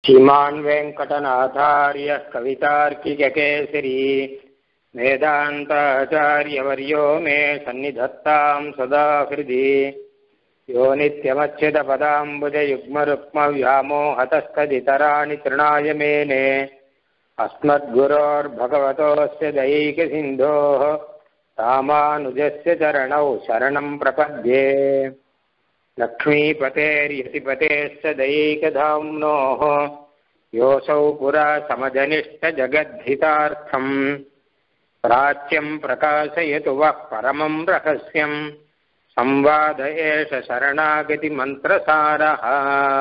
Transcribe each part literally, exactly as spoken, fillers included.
श्रीमान् वेङ्कटनाथार्यः कवितार्किककेसरी वेदान्ताचार्यवर्यो मे सन्निधत्तां सदा हृदि यो नित्यमच्युतपदाम्बुजयुग्मरुक्मव्यामोहतस्तदितराणि तृणाय मेने अस्मद्गुरोर्भगवतोऽस्य दैकसिन्धोः रामानुजस्य चरणौ शरणं प्रपद्ये। लक्ष्मीपतेर्यतिपतेश्च दैकधाम्नोः योऽसौ पुरा समजनिष्ठजगद्धितार्थम् प्राच्यं प्रकाशयतु वः परमं रहस्यं संवाद एष शरणागतिमन्त्रसारः।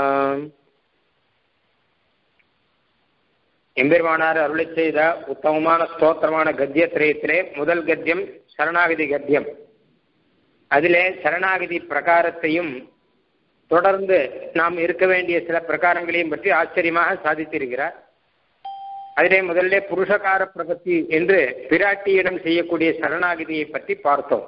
எம்பெருமானார் அருளிச் செய்த உத்தமமான ஸ்தோத்திரமான கத்தியத்திரயத்திலே முதல் கத்தியம் சரணாகதி கத்தியம். அதிலே சரணாகதி பிரகாரத்தையும் தொடர்ந்து நாம் இருக்க வேண்டிய சில பிரகாரங்களையும் பற்றி ஆச்சரியமாக சாதித்திருக்கிறார். அதிலே முதல்ல புருஷகார பிரபத்தி என்று பிராட்டியிடம் செய்யக்கூடிய சரணாகதியை பற்றி பார்த்தோம்.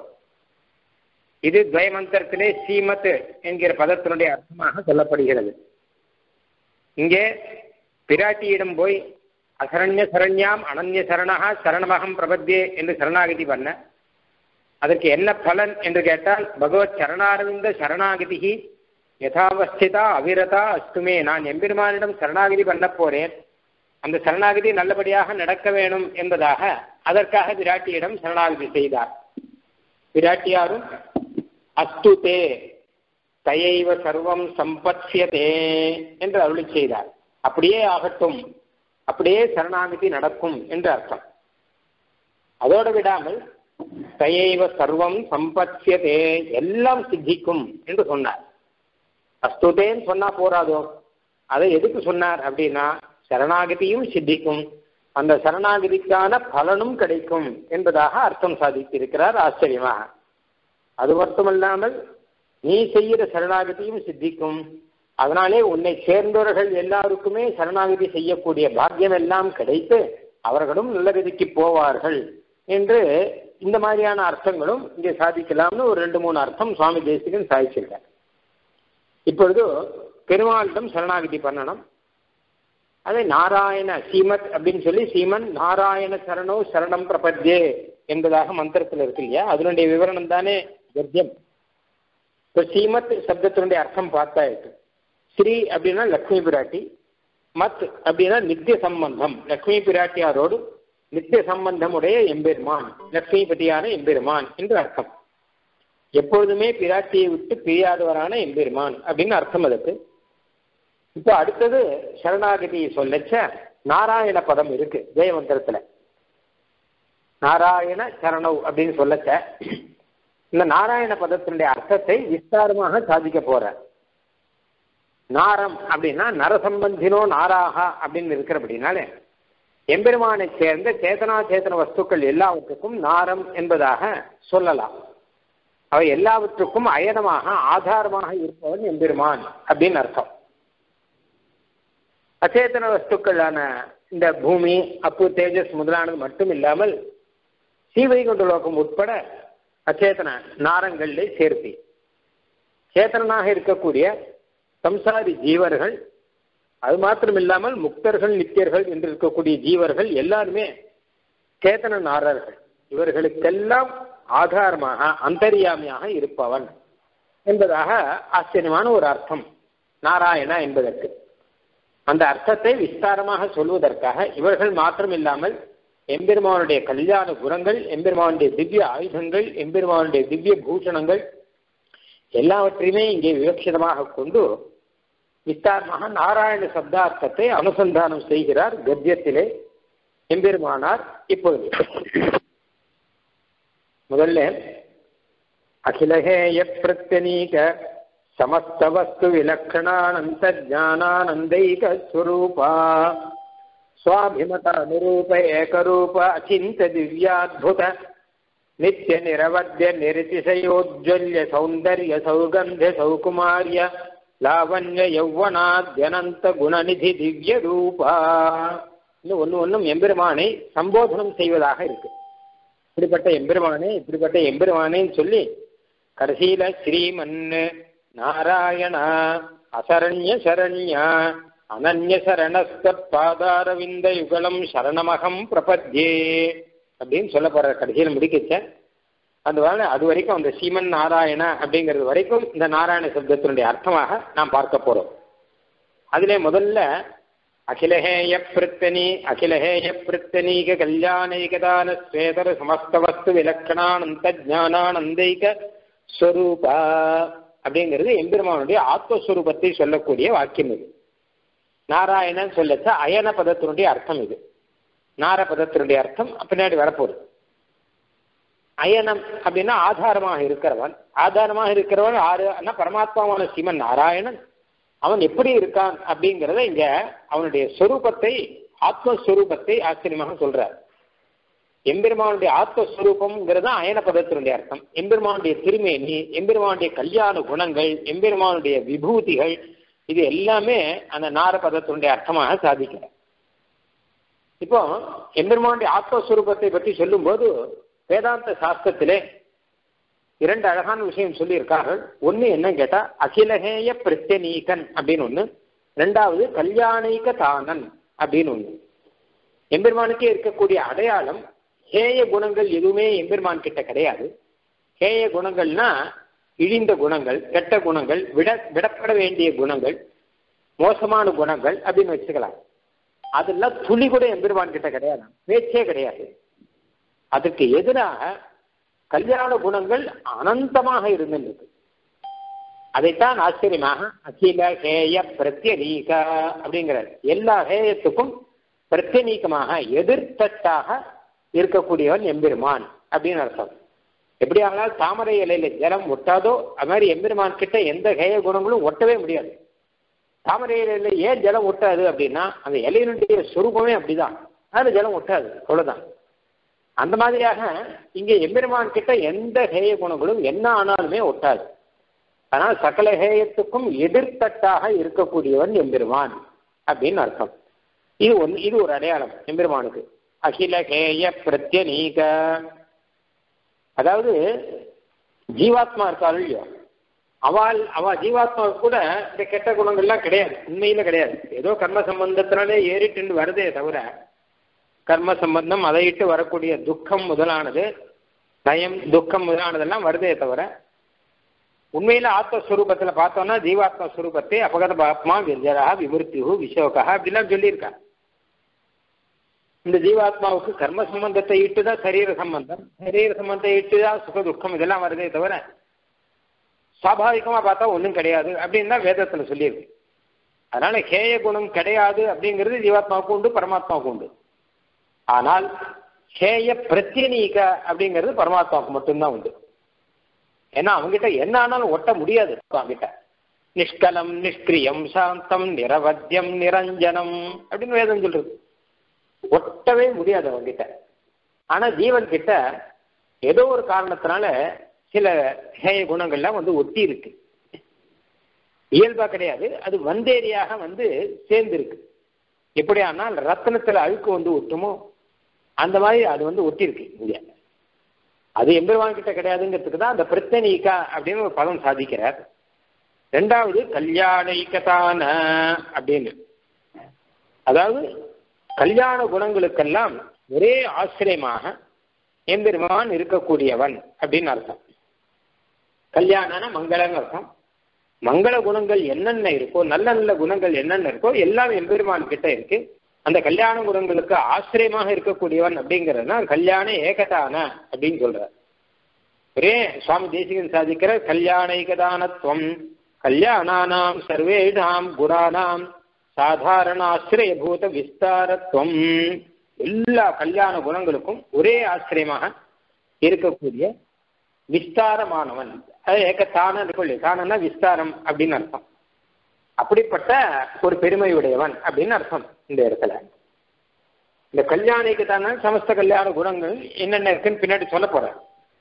இது துவயமந்திரத்திலே ஸ்ரீமத் என்கிற பதத்தினுடைய அர்த்தமாக சொல்லப்படுகிறது. இங்கே பிராட்டியிடம் போய் அசரண்ய சரண்யாம் அனன்ய சரணா சரணமகம் பிரபத்தியே என்று சரணாகதி பண்ண, அதற்கு என்ன பலன் என்று கேட்டால், பகவத் சரணாரவிந்த சரணாகதி யதாவஸ்திதா அவிரதா அஸ்துமே, நான் எம்பெருமானிடம் சரணாகதி பண்ண போறேன், அந்த சரணாகதி நல்லபடியாக நடக்க வேணும் என்பதாக அதற்காக பிராட்டியிடம் சரணாகதி செய்தார். பிராட்டியாரும் அஸ்துதே தயைவ சர்வம் சம்பத்யதே என்று அருளி செய்தார். அப்படியே ஆகட்டும், அப்படியே சரணாகதி நடக்கும் என்று அர்த்தம். அதோடு விடாமல் தயைவ சர்வம் சம்பத்யதே, எல்லாம் சித்திக்கும் என்று சொன்னார். அஸ்துதேன்னு சொன்னா போராதோ, அதை எதுக்கு சொன்னார் அப்படின்னா, சரணாகதியும் சித்திக்கும், அந்த சரணாகதிக்கான பலனும் கிடைக்கும் என்பதாக அர்த்தம் சாதித்திருக்கிறார் ஆச்சரியமாக. அது மட்டுமல்லாமல் நீ செய்கிற சரணாகதியும் சித்திக்கும், அதனாலே உன்னை சேர்ந்தவர்கள் எல்லாருக்குமே சரணாகதி செய்யக்கூடிய பாக்கியம் எல்லாம் கிடைத்து அவர்களும் நல்ல விதிக்கு போவார்கள் என்று இந்த மாதிரியான அர்த்தங்களும் இங்கே சாதிக்கலாம்னு ஒரு ரெண்டு மூணு அர்த்தம் சுவாமி தேசிகன் சாதிச்சிருக்கார். இப்பொழுது பெருமாளிடம் சரணாகதி பண்ணணும். அதை நாராயண சீமத் அப்படின்னு சொல்லி சீமன் நாராயண சரணோ சரணம் பிரபத்யே என்பதாக மந்திரத்தில் இருக்கு இல்லையா, அதனுடைய விவரணம் தானே கத்தியம். இப்போ சீமத் சப்தத்தினுடைய அர்த்தம் பார்த்தாயிட்டு, ஸ்ரீ அப்படின்னா லக்ஷ்மி பிராட்டி, மத் அப்படின்னா நித்திய சம்பந்தம், லக்ஷ்மி பிராட்டியாரோடு நித்திய சம்பந்தமுடைய எம்பெருமான், லக்ஷ்மிபதியான எம்பெருமான் என்று அர்த்தம். எப்பொழுதுமே பிராட்டியை விட்டு பிரியாதவரான எம்பெருமான் அப்படின்னு அர்த்தம் அதுக்கு. இப்போ அடுத்தது சரணாகதியை சொல்லச்ச நாராயண பதம் இருக்கு ஜெயமந்திரத்துல. நாராயண சரணவ் அப்படின்னு சொல்லச்ச இந்த நாராயண பதத்தினுடைய அர்த்தத்தை விஸ்தாரமாக சாதிக்க போற. நாரம் அப்படின்னா நரசம்பந்தினோ நாராகா அப்படின்னு இருக்கிறபடினாலே எம்பெருமானை சேர்ந்த சேதனா சேதன வஸ்துக்கள் எல்லாவற்றுக்கும் நாரம் என்பதாக சொல்லலாம். அவை எல்லாவற்றுக்கும் அயனமாக ஆதாரமாக இருப்பவன் எம்பெருமான் அப்படின்னு அர்த்தம். அச்சேதன வஸ்துக்களான இந்த பூமி, அப்பு, தேஜஸ் முதலானது மட்டும் இல்லாமல் ஸ்ரீவைகுண்ட லோகம் உட்பட அச்சேதன நாரங்களிலே சேர்த்தி சேத்தனாக இருக்கக்கூடிய சம்சாரி ஜீவர்கள், அது மாத்திரம் இல்லாமல் முக்தர்கள் நித்தியர்கள் என்று இருக்கக்கூடிய ஜீவர்கள் எல்லாருமே சேத்தன நாரர்கள். இவர்களுக்கெல்லாம் ஆதாரமாக அந்தரியாமியாக இருப்பவன் என்பதாக ஆச்சரியமான ஒரு அர்த்தம் நாராயணா என்பதற்கு. அந்த அர்த்தத்தை விஸ்தாரமாக சொல்வதற்காக இவர்கள் மாத்திரம் இல்லாமல் எம்பெருமானுடைய கல்யாண குணங்கள், எம்பெருமானுடைய திவ்ய ஆயுதங்கள், எம்பெருமானுடைய திவ்ய பூஷணங்கள் எல்லாவற்றையுமே இங்கே விவக்ஷிதமாக கொண்டு விஸ்தாரமாக நாராயண சப்தார்த்தத்தை அனுசந்தானம் செய்கிறார் கத்தியத்திலே எம்பெருமானார். இப்பொழுது முதல்ல அகிலஹேய பிரத்யநீக சமஸ்த வஸ்து விலக்ஷணானந்த ஜானானந்தைக ஸ்வரூபா சுவாபிமத அனுரூப ஏகரூப அச்சிந்த திவ்யாத்புத நித்ய நிரவத்ய நிரதிசயோஜ்வல்ய சௌந்தர்ய சௌகந்திய சௌகுமாரிய லாவண்ய யௌவனாத்யனந்த குணநிதி திவ்ய ரூபா. இன்னும் ஒன்று ஒன்றும் எம்பெருமானை சம்போதனம் செய்வதாக இருக்கு. இப்படிப்பட்ட எம்பெருமானே இப்படிப்பட்ட எம்பெருமானேன்னு சொல்லி கடைசியில ஸ்ரீமன் நாராயண அசரண்ய சரண்யா அனன்ய சரணஸ்தத் பாதாரவிந்த யுகலம் சரணமகம் பிரபத்யே அப்படின்னு சொல்ல போற கடைசியில் முடிக்கச்சேன். அதுவான அது வரைக்கும் அந்த சீமன் நாராயண அப்படிங்கிறது வரைக்கும் இந்த நாராயண சப்தத்தினுடைய அர்த்தமாக நாம் பார்க்க போறோம். அதிலே முதல்ல அகிலஹேய பிருத்தனி அகிலஹேய பிருத்தனீக கல்யாணைகதான ஸ்வேதர சமஸ்தவஸ்து விலக்கணானந்த ஜானானந்தைக ஸ்வரூபா அப்படிங்கிறது எம்பெருமானுடைய ஆத்மஸ்வரூபத்தை சொல்லக்கூடிய வாக்கியம் இது. நாராயணன் சொல்லச்ச அயன பதத்தினுடைய அர்த்தம் இது. நார பதத்தினுடைய அர்த்தம் பின்னாடி வரப்போகுது. அயனம் அப்படின்னா ஆதாரமாக இருக்கிறவன். ஆதாரமாக இருக்கிறவன் ஆறு பரமாத்மாவான சிவன் நாராயணன். அவன் எப்படி இருக்கான் அப்படிங்கிறத இங்க அவனுடைய ஸ்வரூபத்தை ஆத்மஸ்வரூபத்தை ஆச்சரியமாக சொல்றார். எம்பெருமானுடைய ஆத்மஸ்வரூபம்ங்கிறது அயன பதத்தினுடைய அர்த்தம். எம்பெருமானுடைய திருமேனி, எம்பெருமானுடைய கல்யாண குணங்கள், எம்பெருமானுடைய விபூதிகள், இது எல்லாமே அந்த நார பதத்தினுடைய அர்த்தமாக சாதிக்கிறார். இப்போ எம்பெருமானுடைய ஆத்மஸ்வரூபத்தை பற்றி சொல்லும் போது வேதாந்த சாஸ்திரத்திலே இரண்டு அழகான விஷயம் சொல்லியிருக்கார்கள். ஒன்று என்ன கேட்டா அகிலஹேய பிரத்யநீகன் அப்படின்னு ஒன்று, ரெண்டாவது கல்யாணிக தானன் அப்படின்னு ஒன்று. எம்பெருமானுக்கே இருக்கக்கூடிய அடையாளம் ஹேய குணங்கள் எதுவுமே எம்பெருமான் கிட்ட கிடையாது. ஹேய குணங்கள்னா இழிந்த குணங்கள், கெட்ட குணங்கள், விட விடப்பட வேண்டிய குணங்கள், மோசமான குணங்கள் அப்படின்னு வச்சுக்கலாம். அதெல்லாம் துளி கூட எம்பெருமான் கிட்ட கிடையாது, பேச்சே கிடையாது. அதுக்கு எதிராக கல்யாண குணங்கள் அனந்தமாக இருந்திருக்கு. அதைத்தான் ஆச்சரியமாக அகில ஹேய பிரத்யநீக அப்படிங்கிறார். எல்லா ஹேயத்துக்கும் பிரத்யநீகமாக எதிர்த்தட்டாக இருக்கக்கூடியவன் எம்பெருமான் அப்படின்னு அர்த்தம். எப்படி ஆனால் தாமரை இலையில ஜலம் ஒட்டாதோ அது மாதிரி எம்பெருமான் கிட்ட எந்த ஹேய குணங்களும் ஒட்டவே முடியாது. தாமரை இலையில ஏன் ஜலம் ஒட்டாது அப்படின்னா அந்த இலையினுடைய சொரூபமே அப்படிதான், அதுல ஜலம் ஒட்டாது, அவ்வளவுதான். அந்த மாதிரியாக இங்கே எம்பெருமான் கிட்ட எந்த ஹேய குணங்களும் என்ன ஆனாலுமே ஒட்டாது. ஆனால் சகல ஹேயத்துக்கும் எதிர்த்தட்டாக இருக்கக்கூடியவன் எம்பெருமான் அப்படின்னு அர்த்தம். இது ஒன்று, இது ஒரு அடையாளம் எம்பெருமானுக்கு. அகில ஹேய பிரத்யநீக, அதாவது ஜீவாத்மா இருக்காள் இல்லையோ, அவள் அவ ஜீவாத்மாவுக்கு கூட இந்த கெட்ட குணங்கள்லாம் கிடையாது, உண்மையில கிடையாது. ஏதோ கர்ம சம்பந்தத்தினாலே ஏறிட்டு வருதே தவிர கர்ம சம்பந்தம் அதையிட்டு வரக்கூடிய துக்கம் முதலானது, பயம் துக்கம் முதலானதெல்லாம் வருதே தவிர உண்மையில ஆத்மஸ்வரூபத்தில் பார்த்தோம்னா ஜீவாத்மஸ்வரூபத்தை அபகத பாத்மா விஜரா விமுர்த்திஹு விசோகா அப்படிலாம் சொல்லியிருக்காங்க. இந்த ஜீவாத்மாவுக்கு கர்ம சம்பந்தத்தை இட்டுதான் சரீர சம்பந்தம், சரீர சம்பந்தத்தை இட்டுதான் சுக துக்கம் இதெல்லாம் வருதே தவிர சுவாபாவிகமா பார்த்தா ஒன்றும் கிடையாது அப்படின்னு தான் வேதத்துல சொல்லியிருக்கு. அதனால ஹேய குணம் கிடையாது அப்படிங்கிறது ஜீவாத்மாவுக்கு உண்டு, பரமாத்மாவுக்கு உண்டு. ஆனால் ஹேய பிரத்யநீக அப்படிங்கிறது பரமாத்மாவுக்கு மட்டும்தான் உண்டு. ஏன்னா அவங்ககிட்ட என்ன ஆனாலும் ஒட்ட முடியாது. அவங்கிட்ட நிஷ்கலம் நிஷ்கிரியம் சாந்தம் நிரவத்தியம் நிரஞ்சனம் அப்படின்னு வேதம் சொல்றது. ஒட்டவே முடியாது அவங்கிட்ட. ஆனா ஜீவன் கிட்ட ஏதோ ஒரு காரணத்தினால சில ஹேய குணங்கள்லாம் வந்து ஒட்டி இருக்கு. இயல்பா கிடையாது, அது வந்தேரியாக வந்து சேர்ந்து இருக்கு. எப்படி ஆனால் ரத்தனத்துல அழுக்கு வந்து ஒட்டுமோ அந்த மாதிரி அது வந்து ஒட்டி இருக்கு இங்க. அது எம்பெருமான் கிட்ட கிடையாதுங்கிறதுக்கு தான் அந்த பிரத்யநீகா அப்படின்னு ஒரு பதம் சாதிக்கிறார். ரெண்டாவது கல்யாணிகதான அப்படின்னு, அதாவது கல்யாண குணங்களுக்கெல்லாம் ஒரே ஆசிரியமாக எம்பெருமான் இருக்கக்கூடியவன் அப்படின்னு அர்த்தம். கல்யாணன மங்களன்னு அர்த்தம். மங்கள குணங்கள் என்னென்ன இருக்கோ, நல்ல நல்ல குணங்கள் என்னென்ன இருக்கோ எல்லாம் எம்பெருமான் கிட்ட இருக்கு. அந்த கல்யாண குணங்களுக்கு ஆசிரியமாக இருக்கக்கூடியவன் அப்படிங்கிறதுனா கல்யாண ஏகதான அப்படின்னு சொல்றார். ஒரே சுவாமி தேசிகன் சாதிக்கிற கல்யாண ஏகதானத்துவம் கல்யாணானாம் சர்வேஷாம் குணானாம் சாதாரண ஆசிரியபூத விஸ்தாரத்துவம். எல்லா கல்யாண குணங்களுக்கும் ஒரே ஆசிரியமாக இருக்கக்கூடிய விஸ்தாரமானவன். அது ஏகத்தான இருக்கொள்ளி, தானன்னா விஸ்தாரம் அப்படின்னு அர்த்தம். அப்படிப்பட்ட ஒரு பெருமையுடையவன் அப்படின்னு அர்த்தம் இந்த இடத்துல. இந்த கல்யாணிக்கு தானே சமஸ்த கல்யாண குணங்கள் என்னென்ன இருக்குன்னு பின்னாடி சொல்ல போறேன்.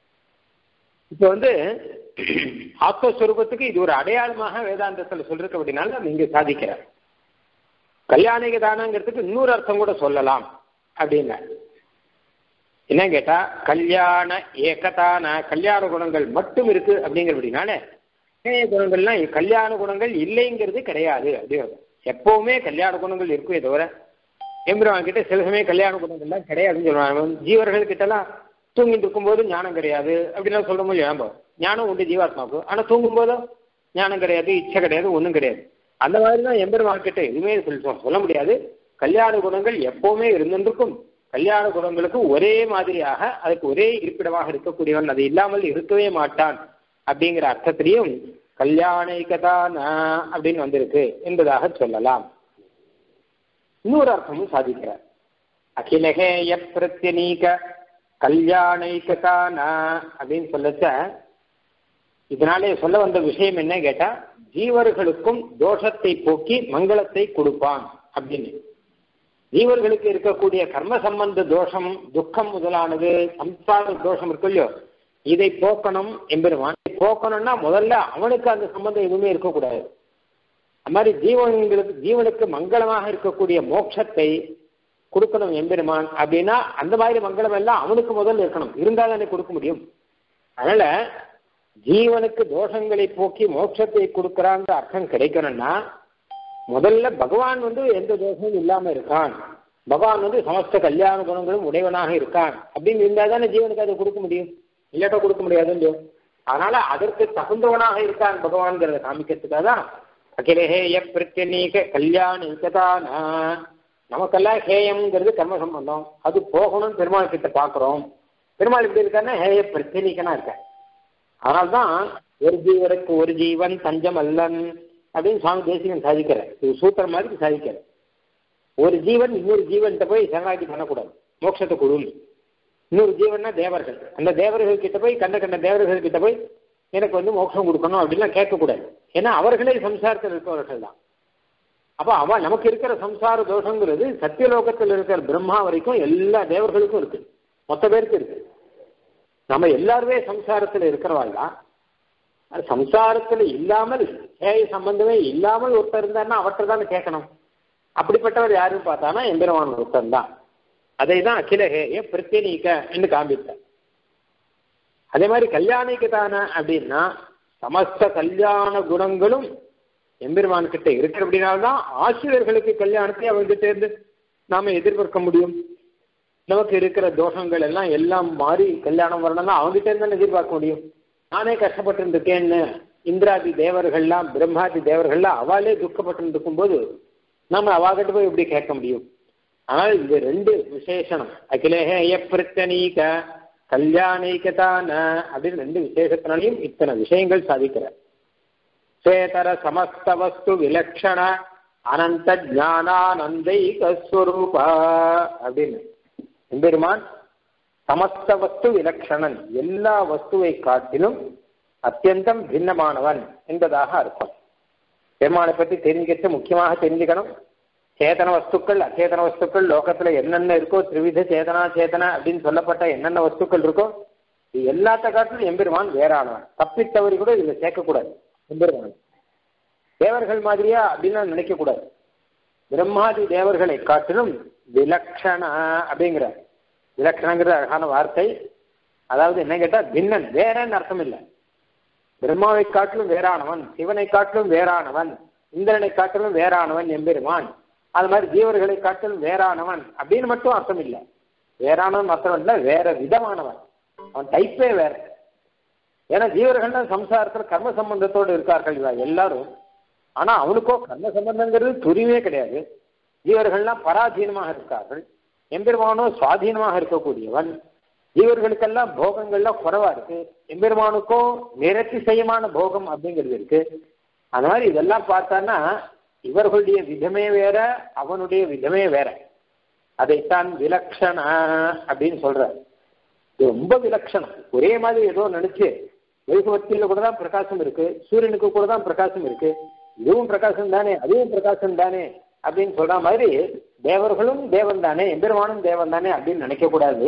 இப்ப வந்து ஆத்மஸ்வரூபத்துக்கு இது ஒரு அடையாளமாக வேதாந்தத்துல சொல்றதுக்கு அப்படின்னால நம்ம இங்க சாதிக்கிறார். கல்யாணிக தானங்கிறதுக்கு இன்னொரு அர்த்தம் கூட சொல்லலாம் அப்படின்னா என்ன கேட்டா, கல்யாண ஏகதான கல்யாண குணங்கள் மட்டும் இருக்கு அப்படிங்கிற அப்படின்னால குணங்கள்லாம் கல்யாண குணங்கள் இல்லைங்கிறது கிடையாது அப்படிங்கிறது. எப்பவுமே கல்யாண குணங்கள் இருக்குமே தவிர எம்பெருமான் கிட்ட சில சமயம் கல்யாண குணங்கள்லாம் கிடையாதுன்னு சொல்லுவாங்க. ஜீவர்கள் கிட்டலாம் தூங்கிட்டு இருக்கும்போது ஞானம் கிடையாது அப்படின்னா சொல்லும் போது ஏன்போம் ஞானம் உண்டு ஜீவாத்மாவுக்கு, ஆனால் தூங்கும் போதும் ஞானம் கிடையாது, இச்சை கிடையாது, ஒன்றும் கிடையாது. அந்த மாதிரி தான் எம்பெருமான் கிட்ட எதுவுமே சொல்லுவோம் சொல்ல முடியாது. கல்யாண குணங்கள் எப்பவுமே இருந்திருக்கும். கல்யாண குணங்களுக்கு ஒரே மாதிரியாக அதுக்கு ஒரே இருப்பிடமாக இருக்கக்கூடியவன், அது இல்லாமல் இருக்கவே மாட்டான் அப்படிங்கிற அர்த்தத்திலையும் கல்யாணிகதான அப்படின்னு வந்திருக்கு என்பதாக சொல்லலாம். இன்னொரு அர்த்தமும் சாதிக்கிறார். அகிலகேய பிரத்யநீக கல்யாணிகதான அப்படின்னு சொல்லச்ச இதனாலே சொல்ல வந்த விஷயம் என்ன கேட்டா, ஜீவர்களுக்கும் தோஷத்தை போக்கி மங்களத்தை கொடுப்பான் அப்படின்னு. ஜீவர்களுக்கு இருக்கக்கூடிய கர்ம சம்பந்த தோஷம், துக்கம் முதலானது, சம்சார தோஷம் இருக்கு இல்லையோ, இதை போக்கணும் எம்பெருமான். போக்கணும்னா முதல்ல அவனுக்கு அந்த சம்பந்தம் எதுவுமே இருக்கக்கூடாது. அது மாதிரி ஜீவன்களுக்கு ஜீவனுக்கு மங்களமாக இருக்கக்கூடிய மோட்சத்தை கொடுக்கணும் எம்பெருமான் அப்படின்னா அந்த மாதிரி மங்களம் எல்லாம் அவனுக்கு முதல்ல இருக்கணும், இருந்தால் தானே கொடுக்க முடியும். அதனால ஜீவனுக்கு தோஷங்களை போக்கி மோட்சத்தை கொடுக்கறான்ற அர்த்தம் கிடைக்கணும்னா முதல்ல பகவான் வந்து எந்த தோஷமும் இல்லாம இருக்கான், பகவான் வந்து சமஸ்த கல்யாண குணங்களும் உடையவனாக இருக்கான் அப்படின்னு இருந்தால் தானே ஜீவனுக்கு அதை கொடுக்க முடியும், இல்லாட்ட கொடுக்க முடியாதுன்னு. அதனால அதற்கு தகுந்தவனாக இருக்கான் பகவான்கிறத காமிக்கிறதுக்காக தான் அகிலேய பிரத்யநீக கல்யாணிகதான. நமக்கெல்லாம் ஹேயம்ங்கிறது கர்ம சம்பந்தம், அது போகணும் பெருமாள் கிட்ட பார்க்குறோம். பெருமாள் இப்படி இருக்காருன்னா ஹேய பிரத்யநீகனா இருக்கார். அதனால்தான் ஒரு ஜீவனுக்கு ஒரு ஜீவன் தஞ்சம் அல்லன் அப்படின்னு சுவாமி தேசிகன் சாதிக்கிறார். இது சூத்திரம் மாதிரி சாதிக்கிறார். ஒரு ஜீவன் இன்னொரு ஜீவன்கிட்ட போய் சரணாகி பண்ணக்கூடாது, மோட்சத்தை கொடுன்னு. இன்னொரு ஜீவன்னா தேவர்கள், அந்த தேவர்கள் கிட்ட போய் கண்ட கண்ட தேவர்கள் கிட்ட போய் எனக்கு வந்து மோட்சம் கொடுக்கணும் அப்படின்லாம் கேட்கக்கூடாது. ஏன்னா அவர்களே சம்சாரத்தில் இருக்கிறவர்கள் தான். அப்போ அவன் நமக்கு இருக்கிற சம்சார தோஷங்கிறது சத்தியலோகத்தில் இருக்கிற பிரம்மா வரைக்கும் எல்லா தேவர்களுக்கும் இருக்கு, மொத்த பேருக்கு இருக்கு. நம்ம எல்லாருமே சம்சாரத்தில் இருக்கிறவாள் தான். சம்சாரத்தில் இல்லாமல் ஹேய சம்பந்தமே இல்லாமல் ஒருத்தர் இருந்தாருன்னா அவற்றை தானே கேட்கணும். அப்படிப்பட்டவர் யாருன்னு பார்த்தானா எம்பெருமான் ஒருத்தன் தான். அதை தான் அகில ஹேய பிரத்யநீக என்று காண்பித்தார். அதே மாதிரி கல்யாணிகதான அப்படின்னா சமஸ்த கல்யாண குணங்களும் எம்பெருமான் கிட்ட இருக்கு. அப்படின்னால்தான் ஆசிரியர்களுக்கு கல்யாணத்தை அவங்ககிட்ட இருந்து நாம எதிர்பார்க்க முடியும். நமக்கு இருக்கிற தோஷங்கள் எல்லாம் எல்லாம் மாறி கல்யாணம் வரணும்னா அவங்ககிட்ட இருந்தாலும் எதிர்பார்க்க முடியும். நானே கஷ்டப்பட்டு இருக்கேன்னு இந்திராதி தேவர்கள்லாம் பிரம்மாதி தேவர்கள்லாம் அவளே துக்கப்பட்டு இருக்கும் போது நம்ம அவாகிட்ட போய் எப்படி கேட்க முடியும்? ஆனால் இது ரெண்டு விசேஷனம், அகிலேய பிரத்யநீக கல்யாணிகதான அப்படின்னு ரெண்டு விசேஷத்தினாலையும் இத்தனை விஷயங்கள் சாதிக்கிறார். சேதர சமஸ்த வஸ்து விலக்ஷண அனந்த ஞானானந்தைக ஸ்வரூப அப்படின்னு எம்பெருமான் சமஸ்த வஸ்து விலக்ஷணன், எல்லா வஸ்துவை காட்டிலும் அத்தியந்தம் பின்னமானவன் என்பதாக அர்த்தம். பெருமானை பற்றி தெரிஞ்சுக்கிட்டு முக்கியமாக தெரிஞ்சுக்கணும். சேதன வஸ்துக்கள் அச்சேதன வஸ்துக்கள் லோகத்துல என்னென்ன இருக்கோ, திரிவித சேதனா சேதன அப்படின்னு சொல்லப்பட்ட என்னென்ன வஸ்துக்கள் இருக்கோ இது எல்லாத்த காட்டிலும் எம்பெருமான் வேறானவன். தப்பித்தவரி கூட இதுல சேர்க்கக்கூடாது. எம்பெருமான் தேவர்கள் மாதிரியா அப்படின்னு நினைக்க கூடாது. பிரம்மாதி தேவர்களை காட்டிலும் விலக்ஷண அப்படிங்கிற விலக்ஷணங்கிற அழகான வார்த்தை. அதாவது என்ன கேட்டா பின்னன், வேறன்னு அர்த்தம் இல்லை. பிரம்மாவை காட்டிலும் வேறானவன், சிவனை காட்டிலும் வேறானவன், இந்திரனை காட்டிலும் வேறானவன் எம்பெருமான். அது மாதிரி ஜீவர்களை காட்டிலும் வேறானவன் அப்படின்னு மட்டும் அர்த்தம் இல்லை. வேறானவன் அர்த்தம் இல்லை, வேற விதமானவன். அவன் டைப்பே வேற. ஏன்னா ஜீவர்கள் சம்சாரத்துல கர்ம சம்பந்தத்தோடு இருக்கார்கள் எல்லாரும். ஆனா அவனுக்கோ கர்ம சம்பந்தங்கிறது துரிவே கிடையாது. ஜீவர்கள்லாம் பராதீனமாக இருக்கார்கள், எம்பெருமானோ சுவாதீனமாக இருக்கக்கூடியவன். ஜீவர்களுக்கெல்லாம் போகங்கள்லாம் குறைவா இருக்கு, எம்பெருமானுக்கோ நிரதிசயமான போகம் அப்படிங்கிறது இருக்கு. அந்த மாதிரி இதெல்லாம் பார்த்தான்னா இவர்களுடைய விதமே வேற, அவனுடைய விதமே வேற. அதைத்தான் விலக்ஷண அப்படின்னு சொல்ற. ரொம்ப விலட்சணம். ஒரே மாதிரி ஏதோ நினைச்சு வைகுவத்தில கூட தான் பிரகாசம் இருக்கு, சூரியனுக்கு கூட தான் பிரகாசம் இருக்கு, இதுவும் பிரகாசம் தானே அதுவும் பிரகாசம் தானே அப்படின்னு சொல்ற மாதிரி தேவர்களும் தேவன் தானே எம்பெருமானும் தேவன் தானே அப்படின்னு நினைக்க கூடாது.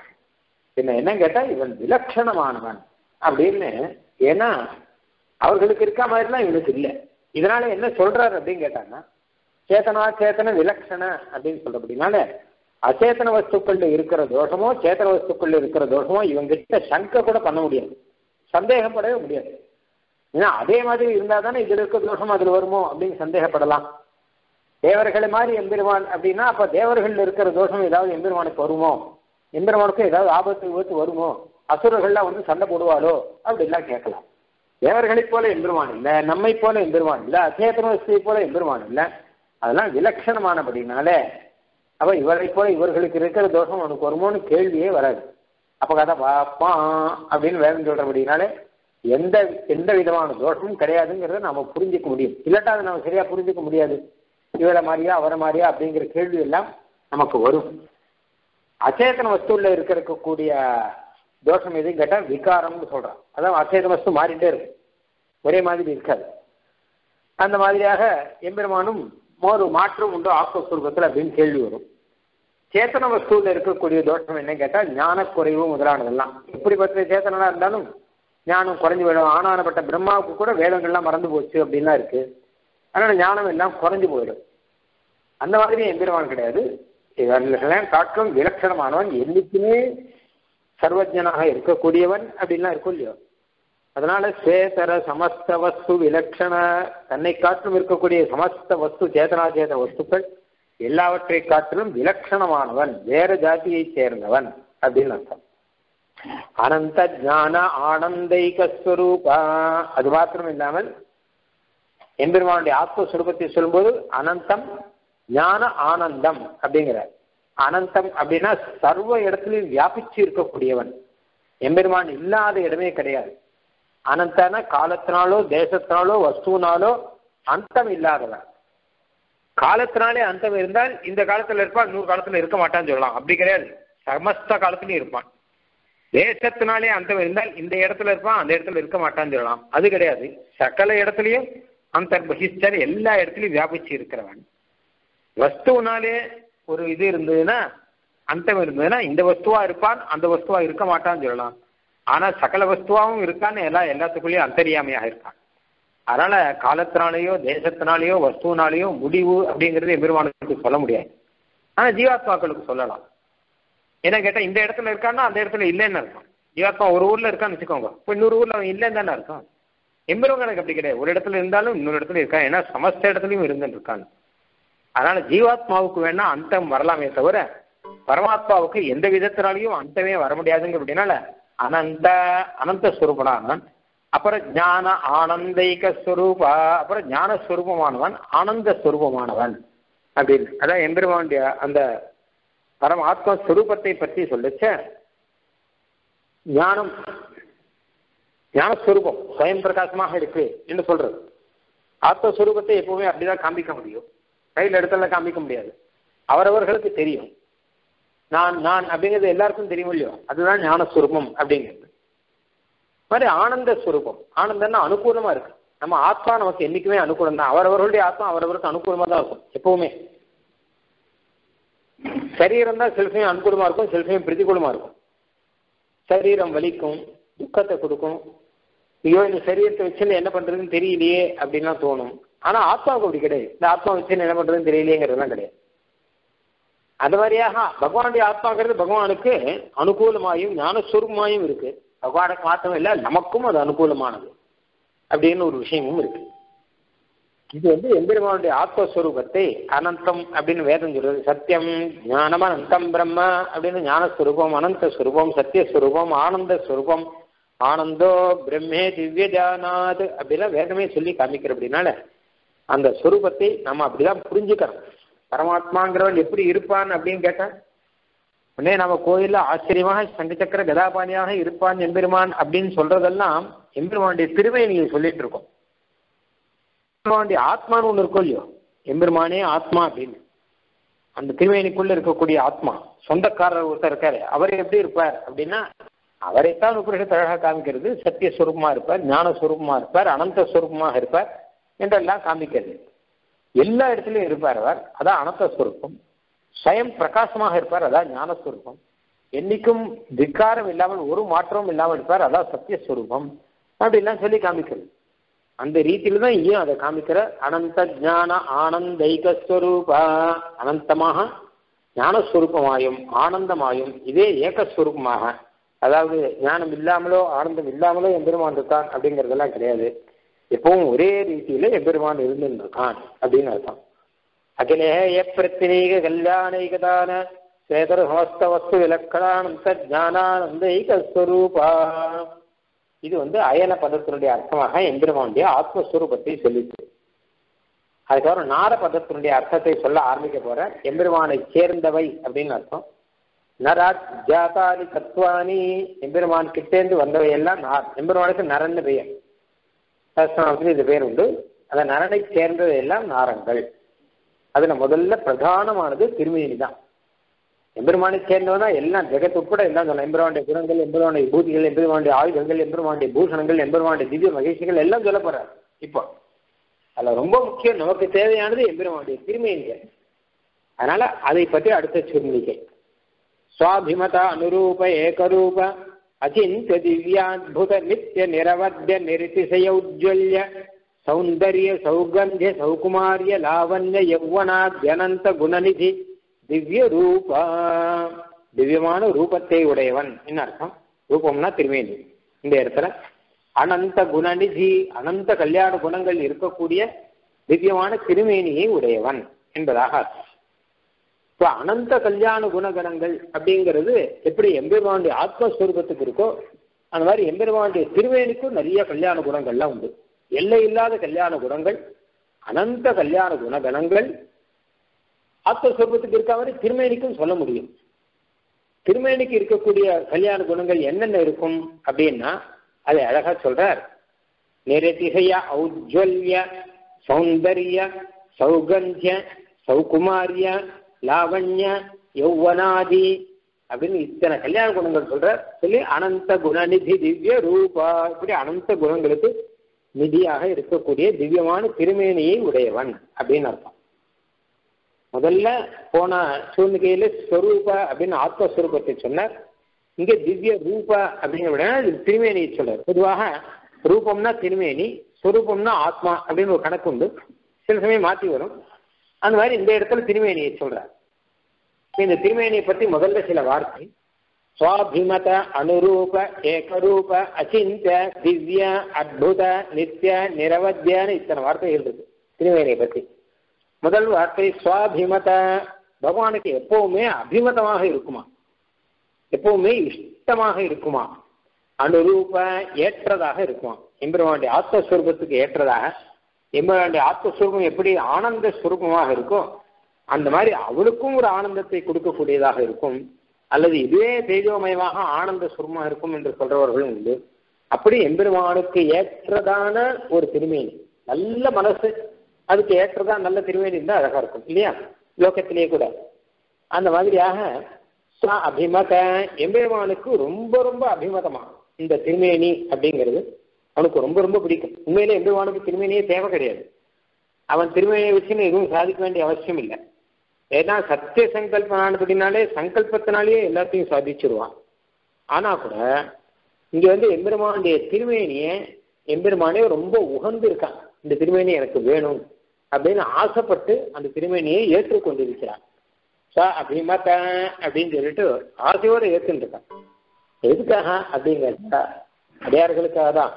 என்ன என்ன கேட்டா இவன் விலட்சணமானவன் அப்படின்னு. ஏன்னா அவர்களுக்கு இருக்க மாதிரிலாம் இவனுக்கு இல்லை. இதனால என்ன சொல்றாரு அப்படின்னு கேட்டாங்கன்னா சேத்தனா சேத்தன விலட்சண அப்படின்னு சொல்றபடினால அச்சேதன வஸ்துக்கள்ல இருக்கிற தோஷமோ சேத்தன வஸ்துக்கள்ல இருக்கிற தோஷமோ இவங்கிட்ட சங்க கூட பண்ண முடியாது, சந்தேகப்படவே முடியாது. ஏன்னா அதே மாதிரி இருந்தா தானே இதுல இருக்க தோஷம் அதுல வருமோ அப்படின்னு சந்தேகப்படலாம். தேவர்களை மாதிரி எம்பெருமான் அப்படின்னா அப்ப தேவர்கள் இருக்கிற தோஷம் ஏதாவது எம்பெருமானுக்கு வருமோ, எம்பெருமானுக்கு ஏதாவது ஆபத்து விபத்து வருமோ, அசுரர்கள்லாம் வந்து சண்டை போடுவாளோ அப்படின்லாம் கேட்கலாம். தேவர்களைப் போல எம்பெருமான் இல்லை, நம்மை போல எம்பெருமான் இல்லை, அச்சேதன வஸ்துவை போல எம்பெருமான் இல்லை. அதெல்லாம் விலட்சணமானபடினாலே அப்ப இவரை போல இவர்களுக்கு இருக்கிற தோஷம் உனக்கு வருமோன்னு கேள்வியே வராது. அப்ப கதை பாப்பான் அப்படின்னு வேதம் சொல்றபடினாலே எந்த எந்த விதமான தோஷமும் கிடையாதுங்கிறத நாம புரிஞ்சிக்க முடியும். இல்லாட்டா அதை நம்ம சரியா புரிஞ்சிக்க முடியாது. இவரை மாதிரியா அவரை மாதிரியா அப்படிங்கிற கேள்வி எல்லாம் நமக்கு வரும். அச்சேதன வஸ்துல இருக்கக்கூடிய தோஷம் எதுன்னு கேட்டா விகாரம்னு சொல்றான். அதான் அச்சேதன வஸ்து மாறிட்டே இருக்கு, ஒரே மாதிரி இருக்காது. அந்த மாதிரியாக எம்பெருமானும் ஒரு மாற்றம் உண்டு ஆத்மஸ்வரூபத்தில் அப்படின்னு கேள்வி வரும். சேத்தன வஸ்துவில் இருக்கக்கூடிய தோஷம் என்ன கேட்டால் ஞானக்குறைவு முதலானதெல்லாம். எப்படிப்பட்ட சேத்தனா இருந்தாலும் ஞானம் குறைஞ்சு போயிடும். ஆனானப்பட்ட பிரம்மாவுக்கு கூட வேதங்கள்லாம் மறந்து போச்சு அப்படின்லாம் இருக்கு. அதனால ஞானம் எல்லாம் குறைஞ்சு போயிடும். அந்த மாதிரி எம்பெருமான் கிடையாது. இவர்களெல்லாம் காட்டும் விலட்சணமானவன், என்னைக்குமே சர்வஜனாக இருக்கக்கூடியவன் அப்படின்லாம் இருக்கும் இல்லையோ. அதனால சேதர சமஸ்த வஸ்து விலட்சண, தன்னை காட்டிலும் இருக்கக்கூடிய சமஸ்த வஸ்து சேதனாச்சேத வஸ்துக்கள் எல்லாவற்றை காட்டிலும் விலட்சணமானவன், வேற ஜாதியை சேர்ந்தவன் அப்படின்னு அர்த்தம். அனந்த ஞான ஆனந்தைகஸ்வரூபா. அது மாத்திரம் இல்லாமல் எம்பெருமானுடைய ஆத்மஸ்வரூபத்தை சொல்லும்போது அனந்தம் ஞான ஆனந்தம் அப்படிங்கிறார். அனந்தம் அப்படின்னா சர்வ இடத்துலையும் வியாபிச்சு இருக்கக்கூடியவன். எம்பெருமான் இல்லாத இடமே கிடையாது. அனந்தான காலத்தினாலோ தேசத்தினாலோ வஸ்துனாலோ அந்தம் இல்லாதவன். காலத்தினாலே அந்தம் இருந்தால் இந்த காலத்துல இருப்பான், நூறு காலத்துல இருக்க மாட்டான்னு சொல்லலாம். அப்படி கிடையாது, சமஸ்த காலத்திலையும் இருப்பான். தேசத்தினாலே அந்தம் இருந்தால் இந்த இடத்துல இருப்பான், அந்த இடத்துல இருக்க மாட்டான்னு சொல்லலாம். அது கிடையாது, சகல இடத்துலையும் அந்தர்பகிஷ்டர், எல்லா இடத்துலையும் வியாபிச்சு இருக்கிறவன். வஸ்துனாலே ஒரு இது இருந்ததுன்னா, அந்தம் இருந்ததுன்னா இந்த வஸ்துவா இருப்பான், அந்த வஸ்துவா இருக்க மாட்டான்னு சொல்லலாம். ஆனா சகல வஸ்துவாவும் இருக்கான்னு எல்லா எல்லாத்துக்குள்ளேயும் அந்தரியாமையாக இருக்கான். அதனால காலத்தினாலேயோ தேசத்தினாலேயோ வஸ்துனாலேயோ முடிவு அப்படிங்கிறது எம்பெருமானுக்கு சொல்ல முடியாது. ஆனா ஜீவாத்மாக்களுக்கு சொல்லலாம். என்ன கேட்டா இந்த இடத்துல இருக்கான்னா அந்த இடத்துல இல்லைன்னு அர்த்தம். ஜீவாத்மா ஒரு ஊர்ல இருக்கான்னு வச்சுக்கோங்க, இப்போ இன்னொரு ஊர்ல அவன் இல்லைன்னு தானே அர்த்தம். எம்பெருமானுக்கு அப்படி கிடையாது, ஒரு இடத்துல இருந்தாலும் இன்னொரு இடத்துல இருக்கான். ஏன்னா சமஸ்த இடத்துலையும் இருந்துட்டு இருக்கான். அதனால ஜீவாத்மாவுக்கு வேணா அந்தம் வரலாமே தவிர பரமாத்மாவுக்கு எந்த விதத்தினாலையும் அந்தமே வர முடியாதுங்க. அப்படின்னால அனந்த அனந்த ஸ்வரூபனானவன், அப்புறம் ஞான ஆனந்தைக ஸ்வரூபா, அப்புறம் ஞான ஸ்வரூபமானவன், ஆனந்த ஸ்வரூபமானவன் அப்படின்னு. அதான் எம்பெருமானுடைய அந்த பரமாத்மா ஸ்வரூபத்தை பற்றி சொல்லிச்ச ஞானம் ஞானஸ்வரூபம் ஸ்வயம் பிரகாசமாக இருக்கு என்று சொல்றது. ஆத்மஸ்வரூபத்தை எப்பவுமே அப்படிதான் காண்பிக்க முடியும், கையில் இடத்துல காண்பிக்க முடியாது. அவரவர்களுக்கு தெரியும். நான் நான் அப்படிங்கிறது எல்லாருக்கும் தெரியும் இல்லையோ, அதுதான் ஞானஸ்வரூபம் அப்படிங்கிறது. மாதிரி ஆனந்த ஸ்வரூபம், ஆனந்தம்னா அனுகூலமா இருக்கு. நம்ம ஆத்மா நமக்கு என்னைக்குமே அனுகூலம் தான். அவரவர்களுடைய ஆத்மா அவரவருக்கு அனுகூலமா தான் இருக்கும் எப்பவுமே. சரீரம் தான் சில சமயம் அனுகூலமா இருக்கும், சில சமயம் பிரதிகூலமா இருக்கும். சரீரம் வலிக்கும், துக்கத்தை கொடுக்கும். ஐயோ இந்த சரீரத்தை வச்சுன்னு என்ன பண்றதுன்னு தெரியலையே அப்படின்லாம் தோணும். ஆனா ஆத்மாவுக்கு அப்படி கிடையாது. இந்த ஆத்மா வச்சுன்னு என்ன பண்றதுன்னு தெரியலையேங்கிறதுலாம் கிடையாது. அந்த மாதிரியாக பகவானுடைய ஆத்மாங்கிறது பகவானுக்கு அனுகூலமாயும் ஞானஸ்வரூபமாயும் இருக்கு. பகவானுக்கு மாத்திரம் இல்லை, நமக்கும் அது அனுகூலமானது அப்படின்னு ஒரு விஷயமும் இருக்கு. இது வந்து எம்பெருமானுடைய ஆத்மஸ்வரூபத்தை அனந்தம் அப்படின்னு வேதம் சொல்றது. சத்தியம் ஞானம் அனந்தம் பிரம்ம அப்படின்னு ஞானஸ்வரூபம், அனந்த ஸ்வரூபம், சத்தியஸ்வரூபம், ஆனந்த ஸ்வரூபம், ஆனந்தோ பிரம்மே திவ்ய ஜானாத் அப்படிலாம் வேதமே சொல்லி காமிக்கிற. அப்படின்னால அந்த ஸ்வரூபத்தை நம்ம அப்படிதான் புரிஞ்சுக்கிறோம். பரமாத்மாங்கிறவன் எப்படி இருப்பான் அப்படின்னு கேட்டா உடனே நம்ம கோயில்ல ஆச்சரியமாக சங்கச்சக்கர கதாபாணியாக இருப்பான் எம்பெருமான் அப்படின்னு சொல்றதெல்லாம் எம்பெருமானுடைய திருமேனியை சொல்லிட்டு இருக்கோம். எம்பெருமானுடைய ஆத்மான்னு ஒண்ணு இருக்கும் இல்லையோ, எம்பெருமானே ஆத்மா அப்படின்னு அந்த திருமேனிக்குள்ள இருக்கக்கூடிய ஆத்மா சொந்தக்காரர் ஒருத்தர் இருக்காரு. அவர் எப்படி இருப்பார் அப்படின்னா அவரைத்தான் உபனிஷத்து அழகாக காமிக்கிறது. சத்தியஸ்வரூபமா இருப்பார், ஞானஸ்வரூபமா இருப்பார், அனந்த ஸ்வரூபமாக இருப்பார் என்றெல்லாம் காமிக்கிறது. எல்லா இடத்துலையும் இருப்பார் அவர், அதான் அனந்தஸ்வரூபம். ஸ்வயம் பிரகாசமாக இருப்பார், அதான் ஞானஸ்வரூபம். என்னைக்கும் திக்காரம் இல்லாமல் ஒரு மாற்றமும் இல்லாமல் இருப்பார், அதான் சத்தியஸ்வரூபம் அப்படின்லாம் சொல்லி காமிக்கிறது. அந்த ரீதியில தான் இங்கேயும் அதை காமிக்கிற. அனந்த ஞான ஆனந்தைகஸ்வரூபா, அனந்தமாக ஞானஸ்வரூபமாயும் ஆனந்தமாயும் இதே ஏகஸ்வரூபமாக, அதாவது ஞானம் இல்லாமலோ ஆனந்தம் இல்லாமலோ எம்பெருமான் இருக்கான் அப்படிங்கிறதெல்லாம் கிடையாது. எப்பவும் ஒரே ரீதியில எம்பெருமான் இருந்துருக்கான் அப்படின்னு அர்த்தம். அகிலேய பிரத்தினீக கல்யாணைகதான சேதர் ஹோஸ்த வஸ்து விலக்கணானந்த ஜானானந்த ஸ்வரூபா. இது வந்து அயன பதத்தினுடைய அர்த்தமாக எம்பெருமானுடைய ஆத்மஸ்வரூபத்தை சொல்லிச்சு. அதுக்கப்புறம் நார பதத்தினுடைய அர்த்தத்தை சொல்ல ஆரம்பிக்க போற. எம்பெருமானை சேர்ந்தவை அப்படின்னு அர்த்தம். நராத் ஜாதானி தத்துவானி, எம்பெருமான் கிட்டேந்து வந்தவை எல்லாம் நார். எம்பெருமானுக்கு நரன்னு பெயர், இது பேர் உண்டு. அந்த நரனை சேர்ந்தவை எல்லாம் நாரங்கள். அதுல முதல்ல பிரதானமானது திருமேனி தான். எம்பெருமானை சேர்ந்தவனா எல்லாம் ஜெகத் உட்பட எல்லாம் சொல்லலாம். எம்பெருமானுடைய குணங்கள், எம்பெருமானுடைய பூதிகள், எம்பெருமானுடைய ஆயுதங்கள், எம்பெருமானுடைய பூஷணங்கள், எம்பெருமானுடைய திவ்ய மகிழ்ச்சிகள் எல்லாம் சொல்ல போறார். இப்போ அதுல ரொம்ப முக்கியம் நமக்கு தேவையானது எம்பெருமானுடைய திருமேனிகள். அதனால அதை பற்றி அடுத்த சுருமிகை. சுவாபிமத அனுரூப ஏகரூப அச்சிந்த திவ்யாத்புத நித்திய நிரவத்திய நிருதிசய உஜ்வல்ய சௌந்தர்ய சௌகந்திய சௌகுமாரிய லாவண்ய யௌவனாத்யனந்த குணநிதி திவ்ய ரூபா. திவ்யமான ரூபத்தை உடையவன் என்ன அர்த்தம்? ரூபம்னா திருமேனி. இந்த இடத்துல அனந்த குணநிதி, அனந்த கல்யாண குணங்கள் இருக்கக்கூடிய திவ்யமான திருமேனியை உடையவன் என்பதாக அர்த்தம். இப்போ அனந்த கல்யாண குணகணங்கள் அப்படிங்கிறது எப்படி எம்பெருமானுடைய ஆத்மஸ்வரூபத்துக்கு இருக்கோ அந்த மாதிரி எம்பெருமானுடைய திருமேனிக்கும் நிறைய கல்யாண குணங்கள்லாம் உண்டு. எல்லை இல்லாத கல்யாண குணங்கள், அனந்த கல்யாண குணகணங்கள் ஆத்மஸ்வரூபத்துக்கு இருக்க மாதிரி திருமேனிக்கும் சொல்ல முடியும். திருமேனிக்கு இருக்கக்கூடிய கல்யாண குணங்கள் என்னென்ன இருக்கும் அப்படின்னா அதை அழகா சொல்றார். நிரதிசய ஔஜ்வல்ய சௌந்தர்ய சௌகந்திய சௌகுமாரிய லாவண்ய யௌவனாதி அப்படின்னு இத்தனை கல்யாண குணங்கள் சொல்ற. சொல்லி அனந்த குணநிதி திவ்ய ரூபா, இப்படி அனந்த குணங்களுக்கு நிதியாக இருக்கக்கூடிய திவ்யமான திருமேனியை உடையவன் அப்படின்னு அர்த்தம். முதல்ல போன சூழ்நிலையில ஸ்வரூப அப்படின்னு ஆத்மஸ்வரூபத்தை சொன்னார். இங்க திவ்ய ரூப அப்படிங்கிற திருமேனியை சொல்றார். பொதுவாக ரூபம்னா திருமேனி, ஸ்வரூபம்னா ஆத்மா அப்படின்னு ஒரு கணக்கு உண்டு. சில சமயம் மாற்றி வரும். அந்த மாதிரி இந்த இடத்துல திருமேனியை சொல்றார். இந்த திருமேனியை பற்றி முதல்ல சில வார்த்தை. சுவாபிமத அனுரூப ஏகரூப அச்சிந்த திவ்ய அத்புத நித்திய நிரவத்தியன்னு இத்தனை வார்த்தைகள் இருக்கு திருமேனியை பற்றி. முதல் வார்த்தை சுவாபிமத. பகவானுக்கு எப்பவுமே அபிமதமாக இருக்குமா, எப்பவுமே இஷ்டமாக இருக்குமா. அனுரூப ஏற்றதாக இருக்குமா, எம்பெருமானுடைய ஆத்மஸ்வரூபத்துக்கு ஏற்றதாக. எம்பெருமானுடைய ஆத்மஸ்வரூபம் எப்படி ஆனந்த ஸ்வரூபமாக இருக்கோ அந்த மாதிரி அவளுக்கும் ஒரு ஆனந்தத்தை கொடுக்கக்கூடியதாக இருக்கும். அல்லது இதுவே தேஜோமயமாக ஆனந்த சுரமாக இருக்கும் என்று சொல்றவர்களும் உண்டு. அப்படி எம்பெருமானுக்கு ஏற்றதான ஒரு திருமேனி, நல்ல மனசு அதுக்கு ஏற்றதான் நல்ல திருமேனி இருந்தால் அழகா இருக்கும் இல்லையா, லோகத்திலேயே கூட. அந்த மாதிரியாக அபிமத எம்பெருமானுக்கு ரொம்ப ரொம்ப அபிமதமா இந்த திருமேனி அப்படிங்கிறது அவனுக்கு ரொம்ப ரொம்ப பிடிக்கும். உண்மையிலே எம்பெருமானுக்கு திருமேனியே தேவை கிடையாது. அவன் திருமேனியை வச்சுன்னு எதுவும் சாதிக்க வேண்டிய அவசியம் இல்லை. ஏன்னா சத்திய சங்கல்பனானபடினாலே சங்கல்பத்தினாலேயே எல்லாத்தையும் சாதிச்சிருவான். ஆனா கூட இங்க வந்து எம்பெருமானுடைய திருமேனியை எம்பெருமானே ரொம்ப உகந்து இருக்கான். இந்த திருமேனி எனக்கு வேணும் அப்படின்னு ஆசைப்பட்டு அந்த திருமேனியை ஏற்றுக்கொண்டிருக்கிறான். ச அபிமத அப்படின்னு சொல்லிட்டு ஆசையோடு ஏற்றுன்னு இருக்கான். எதுக்காக அப்படிங்கிறதா அடையார்களுக்காக தான்.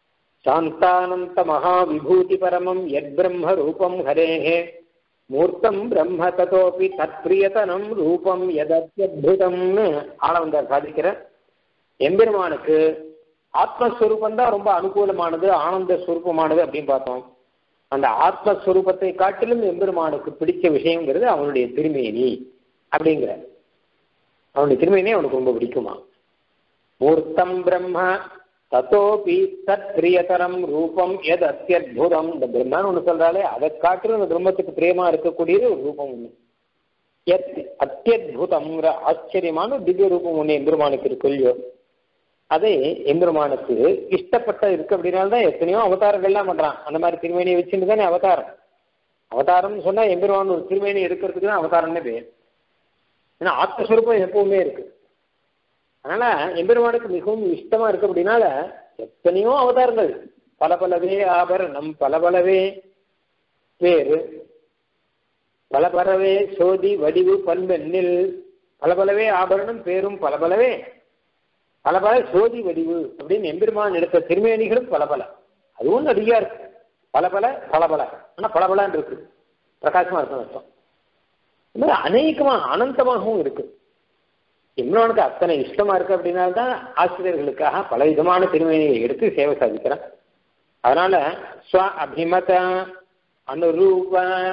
சாந்தானந்த மகா விபூதி பரமம் எத் பிரம்ம ரூபம் ஹரேஹே மூர்த்தம் பிரம்ம ததோபி தத் பிரியதனம் ரூபம் எதத்யத்புதம்னு ஆளவந்தார் சாதிக்கிற. எம்பெருமானுக்கு ஆத்மஸ்வரூபம் தான் ரொம்ப அனுகூலமானது, ஆனந்த ஸ்வரூபமானது அப்படின்னு பார்த்தோம். அந்த ஆத்மஸ்வரூபத்தை காட்டிலும் எம்பெருமானுக்கு பிடிச்ச விஷயங்கிறது அவனுடைய திருமேனி அப்படிங்கிற. அவனுடைய திருமேனி அவனுக்கு ரொம்ப பிடிக்குமா. மூர்த்தம் பிரம்ம தத்தோபி தத் பிரியதரம் ரூபம் எது அத்தியுதம். இந்த பிரம்மான்னு ஒண்ணு சொல்றாலே அதை காட்டிலும் இந்த பிரம்மத்துக்கு பிரியமா இருக்கக்கூடியது ஒரு ரூபம் ஒண்ணு. எத் அத்தியுதம்ங்கிற ஆச்சரியமான திவ்ய ரூபம் ஒண்ணு எம்பெருமானுக்கு இருக்கு இல்லையோ, அதை எம்பெருமானுக்கு இஷ்டப்பட்ட இருக்கு. அப்படின்னால்தான் எத்தனையோ அவதாரங்கள்லாம் பண்றான். அந்த மாதிரி திருமேனியை வச்சுட்டு தானே அவதாரம். அவதாரம்னு சொன்னா எம்பெருமான் ஒரு திருமேனி எடுக்கிறதுக்கு தான் அவதாரம்னே பேர். ஏன்னா ஆத்மஸ்வரூபம் எப்பவுமே இருக்கு. அதனால எம்பெருமானுக்கு மிகவும் இஷ்டமா இருக்கு. அப்படின்னால எத்தனையோ அவதாரங்கள், பல பலவே ஆபரணம் பல பலவே பேரு பல பலவே சோதி வடிவு பண்பெண்ணில். பல பலவே ஆபரணம் பேரும் பல பலவே பல பல சோதி வடிவு அப்படின்னு எம்பெருமான் எடுத்த திருமேனிகளும் பல பல. அதுவும் நிறையா இருக்கு. பல பல பல பல ஆனா பல பலன்னு இருக்கு. பிரகாசமா இருக்குன்னு அர்த்தம். இந்த மாதிரி அநேகமா அனந்தமாகவும் இருக்கு. எம்பெருமானுக்கு அத்தனை இஷ்டமா இருக்கு அப்படின்னால்தான் ஆசிரியர்களுக்காக பல விதமான திருமணியை எடுத்து சேவை சாதிக்கிறான். அதனால ஸ்வ அபிமத அனுரூப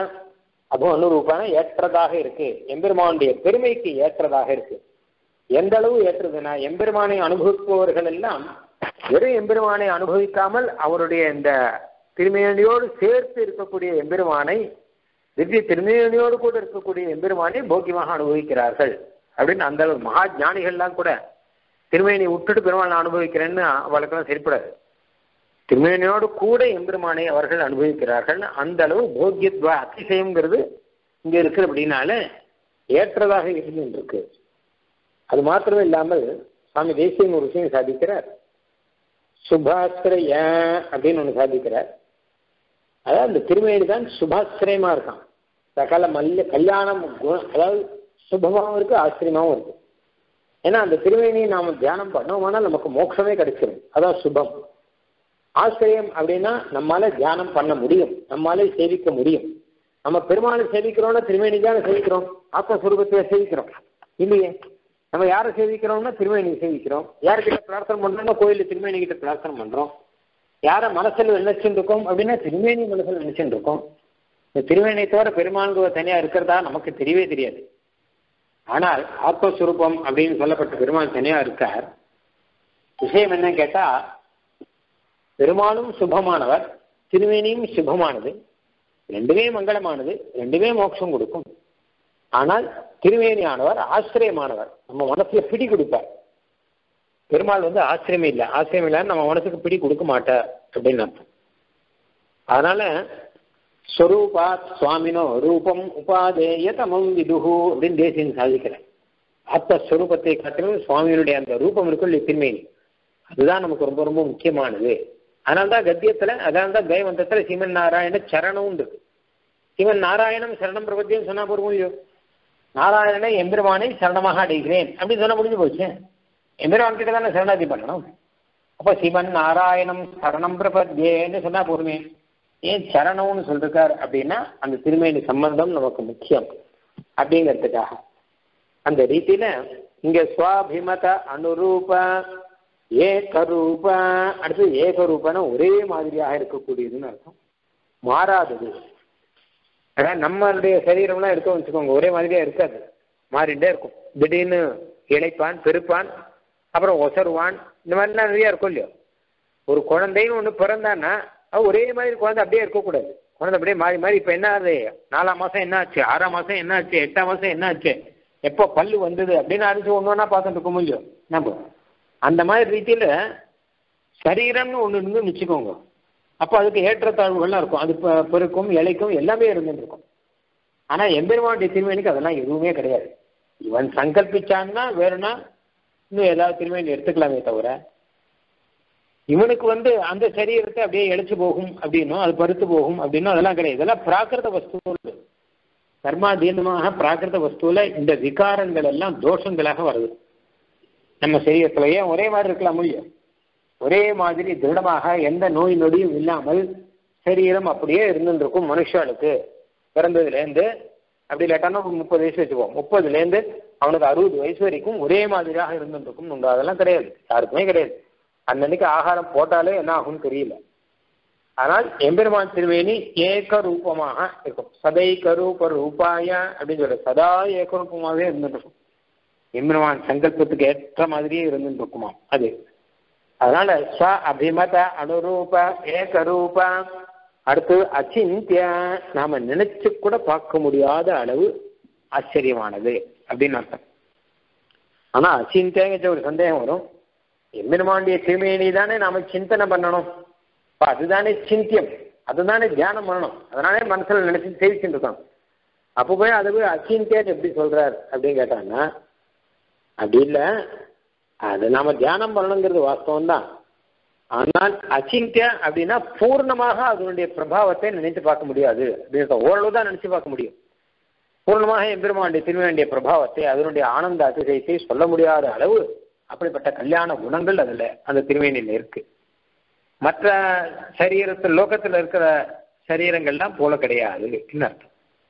அபோ அனுரூபான ஏற்றதாக இருக்கு, எம்பெருமானுடைய பெருமைக்கு ஏற்றதாக இருக்கு. எந்த அளவு ஏற்றதுன்னா எம்பெருமானை அனுபவிப்பவர்கள் எல்லாம் வெறும் எம்பெருமானை அனுபவிக்காமல் அவருடைய இந்த திருமேனியோடு சேர்த்து இருக்கக்கூடிய எம்பெருமானை, திவ்ய திருமேனியோடு கூட இருக்கக்கூடிய எம்பெருமானை போக்கியமாக அனுபவிக்கிறார்கள் அப்படின்னு அந்த அளவு. மகா ஞானிகள்லாம் கூட திருமேனியை விட்டுட்டு பெருமானை அனுபவிக்கிறேன்னு அவளுக்கெல்லாம் சரிப்படாது. திருமேனியோடு கூட எம்பெருமானை அவர்கள் அனுபவிக்கிறார்கள். அந்த அளவு போக்கியத்வ அதிசயம்ங்கிறது இங்க இருக்கு. அப்படின்னால ஏற்றதாக இருந்துருக்கு. அது மாத்திரமே இல்லாமல் சுவாமி தேசியம் ஒரு விஷயம் சாதிக்கிறார். சுபாஸ்திரய அப்படின்னு ஒன்று சாதிக்கிறார். அதாவது அந்த திருமேனி தான் சுபாஸ்திரயமா இருக்கான். சகல மல்ல கல்யாணம் அதாவது சுபமாகவும் இருக்கு, ஆச்சரியமாகவும் இருக்கு. ஏன்னா அந்த திருமேனியை நாம தியானம் பண்ணோம்னா நமக்கு மோட்சமே கிடைச்சிடும். அதான் சுபம். ஆச்சரியம் அப்படின்னா நம்மளால தியானம் பண்ண முடியும், நம்மளால சேவிக்க முடியும். நம்ம பெருமாளை சேவிக்கிறோம்னா திருமேனி தானே சேவிக்கிறோம், ஆத்மஸ்வரூபத்தை சேவிக்கிறோம் இல்லையே. நம்ம யாரை சேவிக்கிறோம்னா திருமேனியை சேவிக்கிறோம். யாருக்கிட்ட பிரார்த்தனை பண்றோம்னா கோயிலில் திருமேனி கிட்ட பிரார்த்தனை பண்றோம். யாரை மனசில் நினைச்சுட்டு இருக்கோம் அப்படின்னா திருமேனி மனசில் நினைச்சுட்டு இருக்கோம். இந்த திருமேனியை தவிர பெருமாளுக்கு தனியா இருக்கிறதா நமக்கு தெரியவே தெரியாது. ஆனால் ஆத்மஸ்வரூபம் அப்படின்னு சொல்லப்பட்ட பெருமாள் தனியா இருக்கார். விஷயம் என்ன கேட்டா, பெருமாளும் சுபமானவர், திருமேனியும் சுபமானது, ரெண்டுமே மங்களமானது, ரெண்டுமே மோட்சம் கொடுக்கும். ஆனால் திருமேனியானவர் ஆசிரியமானவர், நம்ம மனசுல பிடி கொடுப்பார். பெருமாள் வந்து ஆசிரியமே இல்லை, ஆசிரியம் இல்லைன்னு நம்ம மனசுக்கு பிடி கொடுக்க மாட்டார் அப்படின்னு அர்த்தம். அதனால ஸ்வரூபாத் சுவாமினோ ரூபம் உபாதேய தமம் விதுகு அப்படின்னு தேசியம் சாதிக்கிறேன். ஆத்மஸ்வரூபத்தை காட்டிலும் சுவாமியினுடைய அந்த ரூபம் இருக்குள்ள திருமேனி, அதுதான் நமக்கு ரொம்ப ரொம்ப முக்கியமானது. அதனால்தான் கத்தியத்துல, அதனால்தான் கைவந்தத்துல சிவன் நாராயண சரணம் இருக்கு. சிவன் நாராயணம் சரணம் பிரபத்தியம் சொன்னா போற முடியும். நாராயணனை எம்பெருமானை சரணமாக அடைகிறேன் அப்படின்னு சொன்ன முடிஞ்சு போச்சு. எம்பெருமான் கிட்ட தானே சரணாதி பண்ணணும். அப்போ சிவன் நாராயணம் சரணம் பிரபத்தியேன்னு சொன்னா போருமே. ஏன் சரணம்னு சொல்றார் அப்படின்னா அந்த திருமேனி சம்பந்தம் நமக்கு முக்கியம் அப்படிங்கிறதுக்காக. அந்த ரீதியில இங்க ஸ்வாபிமத அனுரூப ஏகரூப, அடுத்து ஏகரூபன ஒரே மாதிரியாக இருக்கக்கூடியதுன்னு அர்த்தம், மாறாதது. அதான் நம்மளுடைய சரீரம்லாம் இருக்கோம் வச்சுக்கோங்க, ஒரே மாதிரியா இருக்காது, மாறிட்டே இருக்கும். திடீர்னு இழைப்பான், பெருப்பான், அப்புறம் ஒசருவான், இந்த மாதிரிலாம் நிறையா இருக்கும் இல்லையோ. ஒரு குழந்தைன்னு ஒன்று பிறந்தான்னா அது ஒரே மாதிரி குழந்தை அப்படியே இருக்கக்கூடாது. குழந்தை அப்படியே மாறி மாறி இப்போ என்ன ஆகுது, நாலாம் மாதம் என்ன ஆச்சு, ஆறாம் மாதம் என்ன ஆச்சு, எட்டாம் மாதம் என்ன ஆச்சு, எப்போ பல்லு வந்தது அப்படின்னு அடிச்சு ஒன்று ஒன்றா பார்த்துட்டு இருக்க முடியும் நம்ம. அந்த மாதிரி ரீதியில் சரீரம்னு ஒன்று இருந்து வச்சுக்கோங்க. அப்போ அதுக்கு ஏற்றத்தாழ்வுகள்லாம் இருக்கும், அது பெருக்கும் இலைக்கும் எல்லாமே இருந்துட்டு இருக்கும். ஆனால் எம்பெருமானுடைய திருமேனிக்கு அதெல்லாம் எதுவுமே கிடையாது. இவன் சங்கல்பிச்சான்னா வேறுனா இன்னும் ஏதாவது திருமேனி எடுத்துக்கலாமே தவிர, இவனுக்கு வந்து அந்த சரீரத்தை அப்படியே இழைச்சு போகும் அப்படின்னும் அது பருத்து போகும் அப்படின்னும் அதெல்லாம் கிடையாது. இதெல்லாம் பிராகிருத வஸ்து, கர்மாதீனமாக பிராகிருத வஸ்துவில் இந்த விகாரங்கள் எல்லாம் தோஷங்களாக வருது. நம்ம சரீரத்திலேயே ஒரே மாதிரி இருக்கலாம் முடியும், ஒரே மாதிரி திருடமாக எந்த நோய் நொடியும் இல்லாமல் சரீரம் அப்படியே இருந்துருக்கும். மனுஷனுக்கு பிறந்ததுலேருந்து அப்படி இல்லாட்டானா முப்பது வயசு வச்சுக்குவோம், முப்பதுலேருந்து அவனுக்கு அறுபது வயசு வரைக்கும் ஒரே மாதிரியாக இருந்துருக்கும் உண்டு. அதெல்லாம் கிடையாது, யாருக்குமே கிடையாது. அன்னன்னைக்கு ஆகாரம் போட்டாலே என்ன ஆகும்னு தெரியல. ஆனால் எம்பெருமான் திருமேனி ஏக ரூபமாக இருக்கும். சதை கரூப ரூபாய அப்படின்னு சொல்ற சதா ஏகரூபமாகவே இருந்துருக்கும். எம்பெருமான் சங்கல்பத்துக்கு ஏற்ற மாதிரியே இருந்துட்டு இருக்குமா அது. அதனால ஸ்வ அபிமத அனுரூப ஏகரூப. அடுத்து அச்சிந்திய, நாம நினைச்சு கூட பார்க்க முடியாத அளவு ஆச்சரியமானது அப்படின்னு அர்த்தம். ஆனா அச்சிந்தியங்கிற ஒரு சந்தேகம் வரும். எம்பெருமானுடைய திருமேனி தானே நாம சிந்தனை பண்ணணும், இப்போ அதுதானே சிந்தியம், அதுதானே தியானம் பண்ணணும். அதனாலே மனசில் நினைச்சு சேவிச்சுட்டு இருக்கோம். அப்போ போய் அது போய் அச்சிந்தியன் எப்படி சொல்றார் அப்படின்னு கேட்டாங்கன்னா, அப்படி இல்லை, அது நாம தியானம் பண்ணணுங்கிறது வாஸ்தவம் தான். ஆனால் அச்சிந்திய அப்படின்னா பூர்ணமாக அதனுடைய பிரபாவத்தை நினைத்து பார்க்க முடியாது அப்படின்னு, ஓரளவு தான் நினைச்சு பார்க்க முடியும். பூர்ணமாக எம்பெருமானுடைய திருமேனியுடைய பிரபாவத்தை, அதனுடைய ஆனந்த அதிசயத்தை சொல்ல முடியாத அளவு அப்படிப்பட்ட கல்யாண குணங்கள் அதுல அந்த திருமேனியில இருக்கு. மற்ற சரீரத்தில் லோகத்தில் இருக்கிற சரீரங்கள்லாம் போல கிடையாது அர்த்தம்.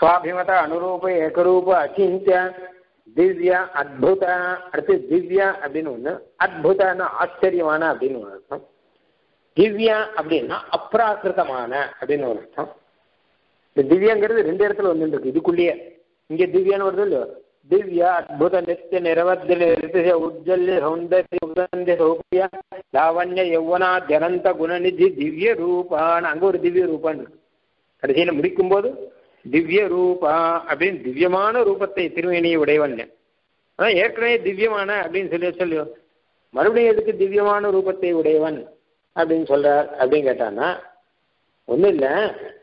சுவாபிமத அனுரூப ஏகரூப அச்சிந்திய திவ்ய அத்புத. அடுத்து திவ்ய அப்படின்னு ஒண்ணு, அத்புதன்னா ஆச்சரியமான அப்படின்னு ஒரு அர்த்தம், திவ்யா அப்படின்னா அப்ராக்கிருதமான அப்படின்னு ஒரு அர்த்தம். இந்த திவ்யங்கிறது ரெண்டு இடத்துல வந்து இருக்கு இதுக்குள்ளேயே. இங்க திவ்யான்னு வருது இல்லையோ, திவ்யா அத்புத நித்திய நிரவத்திய உஜ்ஜல்ய சௌந்தர்ய சௌபியா லாவண்ய யௌவனா ஜனந்த குணநிதி திவ்ய ரூபான்னு அங்க ஒரு திவ்ய ரூபான்னு இருக்கு. கடைசியில முடிக்கும் போது திவ்ய ரூபா அப்படின்னு திவ்யமான ரூபத்தை திருமேனியை உடையவன். அதான் ஏற்கனவே திவ்யமான அப்படின்னு சொல்லி சொல்லியோ, மறுபடியும் எதுக்கு திவ்யமான ரூபத்தை உடையவன் அப்படின்னு சொல்றார் அப்படின்னு கேட்டான்னா ஒன்றும் இல்லை.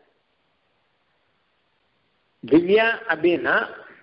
திவ்யா அப்படின்னா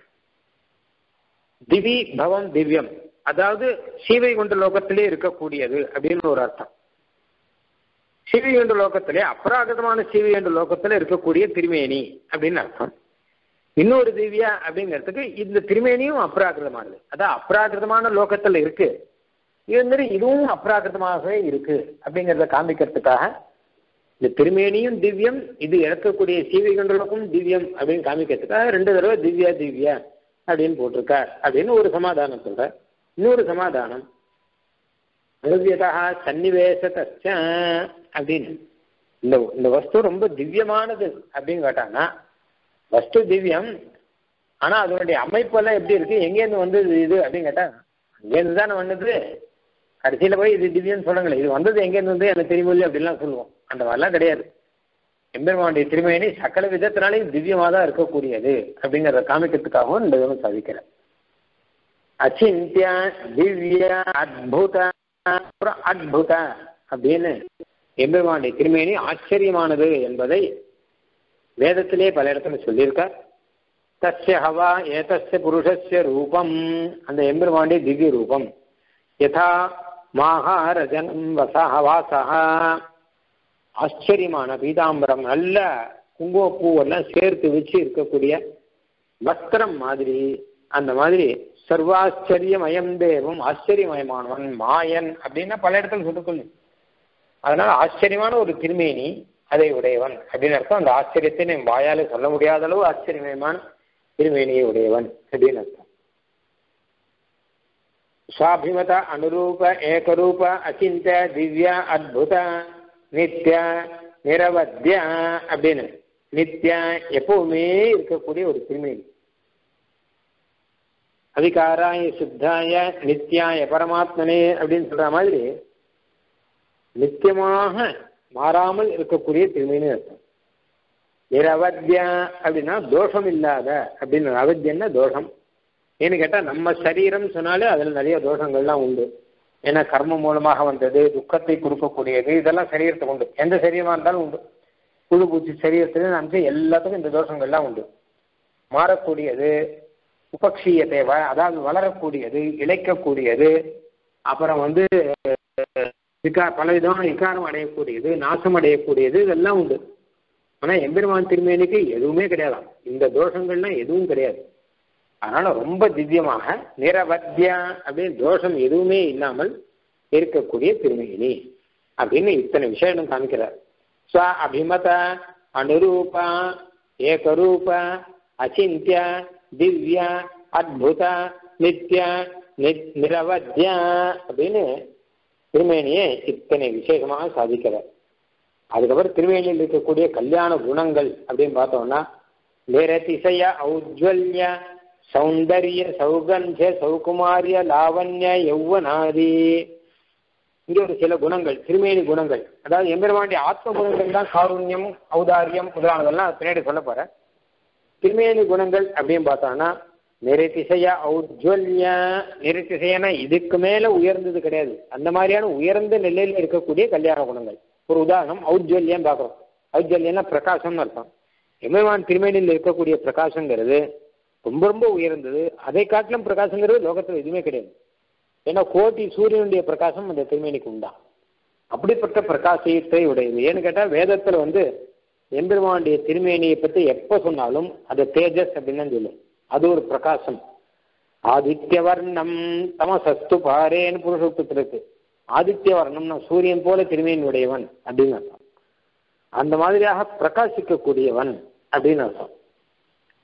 திவி பவம் திவ்யம், அதாவது சீவைகுண்ட லோகத்திலே இருக்கக்கூடியது அப்படின்னு ஒரு அர்த்தம். சீவைகுண்ட லோகத்திலே அபராகிதமான சீவைகுண்ட லோகத்திலே இருக்கக்கூடிய திருமேனி அப்படின்னு அர்த்தம். இன்னொரு திவ்யா அப்படிங்கிறதுக்கு இந்த திருமேனியும் அபராகிருதமானது, அதான் அபராகிருதமான லோகத்தில் இருக்கு, இது மாதிரி இதுவும் அபராகிருதமாகவே இருக்கு அப்படிங்கிறத காமிக்கிறதுக்காக இந்த திருமேனியும் திவ்யம், இது இழக்கக்கூடிய சீவைகுண்டலுக்கும் திவ்யம் அப்படின்னு காமிக்கிறதுக்காக ரெண்டு தடவை திவ்யா திவ்யா அப்படின்னு போட்டிருக்கார் அப்படின்னு ஒரு சமாதானம் சொல்ற. இன்னொரு சமாதானம் அனுவியதா சன்னிவேசத்த அப்படின்னு, இந்த இந்த வஸ்து ரொம்ப திவ்யமானது அப்படின்னு கேட்டாங்கன்னா வஸ்து திவ்யம், ஆனா அதனுடைய அமைப்பெல்லாம் எப்படி இருக்கு, எங்கேருந்து வந்தது இது அப்படின்னு கேட்டா அங்கேருந்து தானே வந்தது, கடைசியில போய் இது திவ்யம்னு சொல்லுங்களேன், இது வந்தது எங்கேருந்து வந்து எனக்கு தெரியும் அப்படின்லாம் சொல்லுவோம். அந்த மாதிரிலாம் கிடையாது. எம்பெருமானுடைய திருமேனி சகல விதத்தினாலையும் திவ்யமாக தான் இருக்கக்கூடியது அப்படிங்கிறத காமிக்கிறதுக்காகவும் இந்த விதம் சாதிக்கிறேன். அச்சிந்திய திவ்ய அத்புத அத்புத அப்படின்னு எம்பெருமானுடைய திருமேனி ஆச்சரியமானது என்பதை வேதத்திலே பல இடத்துல சொல்லியிருக்கார். தஸ்ய ஹவா ஏதஸ்ய புருஷஸ்ய ரூபம், அந்த எம்பெருமானுடைய திவ்ய ரூபம் யதா மாஹாரஜனம் வசஹ வாசஹ, ஆச்சரியமான பீதாம்பரம் நல்ல குங்குமப்பூவெல்லாம் சேர்த்து வச்சு இருக்கக்கூடிய வஸ்திரம் மாதிரி, அந்த மாதிரி சர்வாச்சரியமயம் தேவம் ஆச்சரியமயமானவன் மாயன் அப்படின்னா பல இடத்துல சொல்லிக்கொள்ளு. அதனால ஆச்சரியமான ஒரு திருமேனி அதை உடையவன் அப்படின்னு அர்த்தம். அந்த ஆச்சரியத்தை நம்ம வாயால சொல்ல முடியாத அளவு ஆச்சரியமயமான திருமேனியை உடையவன் அப்படின்னு அர்த்தம். சுவாபிமத அனுரூப ஏகரூப அச்சிந்த திவ்ய அத்புத நித்ய நிரவத்ய அப்படின்னு நித்ய எப்பவுமே இருக்கக்கூடிய ஒரு திருமேனி. அதிகாராய சுத்தாய நித்யாய பரமாத்மனே அப்படின்னு சொல்ற மாதிரி நித்தியமாக மாறாமல் இருக்கக்கூடிய திருமேனி அர்த்தம். நிரவத்ய அப்படின்னா தோஷம் இல்லாத அப்படின்னு, அவத்தியன்னா தோஷம். ஏன்னு கேட்டா நம்ம சரீரம் சொன்னாலே அதுல நிறைய தோஷங்கள்லாம் உண்டு. ஏன்னா கர்மம் மூலமாக வந்தது, துக்கத்தை கொடுக்கக்கூடியது, இதெல்லாம் சரீரத்துக்கு உண்டு. எந்த சரீரமா இருந்தாலும் உண்டு. புழு பூச்சி சரீரத்துல நமக்கு எல்லாத்துக்கும் இந்த தோஷங்கள்லாம் உண்டு. மாறக்கூடியது உபக்ஷீய தேவை, அதாவது வளரக்கூடியது, இழைக்கக்கூடியது, அப்புறம் வந்து பல விதமான விகாரம் அடையக்கூடியது, நாசம் அடையக்கூடியது, இதெல்லாம் உண்டு. ஆனா எம்பெருமான் திருமேனிக்கு எதுவுமே கிடையாதாம், இந்த தோஷங்கள்லாம் எதுவும் கிடையாது. அதனால ரொம்ப திவ்யமாக நிரவத்யா அப்படின்னு தோஷம் எதுவுமே இல்லாமல் இருக்கக்கூடிய திருமேனி அப்படின்னு இத்தனை விஷயம் காமிக்கிறார். ஸ்வ அபிமத அனுரூப ஏகரூப அச்சிந்திய திவ்ய அத்புத நித்ய நிரவத்ய அப்படின்னு திருமேனியை இத்தனை விசேஷமாக சாதிக்கிறார். அதுக்கப்புறம் திருமேனியில் இருக்கக்கூடிய கல்யாண குணங்கள் அப்படின்னு பார்த்தோம்னா நிரதிசய ஔஜ்வல்ய சௌந்தர்ய சௌகந்திய சௌகுமாரிய லாவண்ய யௌவனாதி, இங்கே ஒரு சில குணங்கள் திருமேனி குணங்கள், அதாவது எம்பெருமானுடைய ஆத்ம குணங்கள் தான் காருண்யம் ஔதாரியம் முதலானதெல்லாம் பின்னாடி சொல்ல போற. திருமேனி குணங்கள் அப்படின்னு பார்த்தோம்னா நிரதிசய ஔஜ்வல்ய, நிரதிசயனா இதுக்கு மேல உயர்ந்தது கிடையாது, அந்த மாதிரியான உயர்ந்த நிலையில இருக்கக்கூடிய கல்யாண குணங்கள். ஒரு உதாரணம் ஔஜ்வல்யம் பார்க்குறோம். ஔஜ்வல்யம்னா பிரகாசம்னு அர்த்தம். எம்பெருமான் திருமேனியில் இருக்கக்கூடிய பிரகாசங்கிறது ரொம்ப ரொம்ப உயர்ந்தது. அதை காட்டிலும் பிரகாசங்கிறது லோகத்தில் எதுவுமே கிடையாது. ஏன்னா கோட்டி சூரியனுடைய பிரகாசம் அந்த திருமேனிக்கு உண்டா. அப்படிப்பட்ட பிரகாசத்தை உடையது. ஏன்னு கேட்டால் வேதத்தில் வந்து எம்பெருமானுடைய திருமேனியை பற்றி எப்போ சொன்னாலும் அது தேஜஸ் அப்படின்னு தான் சொல்லும். அது ஒரு பிரகாசம். ஆதித்ய வர்ணம் தமசஸ்து பாரேன்னு புருஷோக்தத்தில் இருக்கு. ஆதித்ய வர்ணம்னா சூரியன் போல திருமேனி உடையவன் அப்படின்னு அர்த்தம். அந்த மாதிரியாக பிரகாசிக்கக்கூடியவன் அப்படின்னு அர்த்தம்.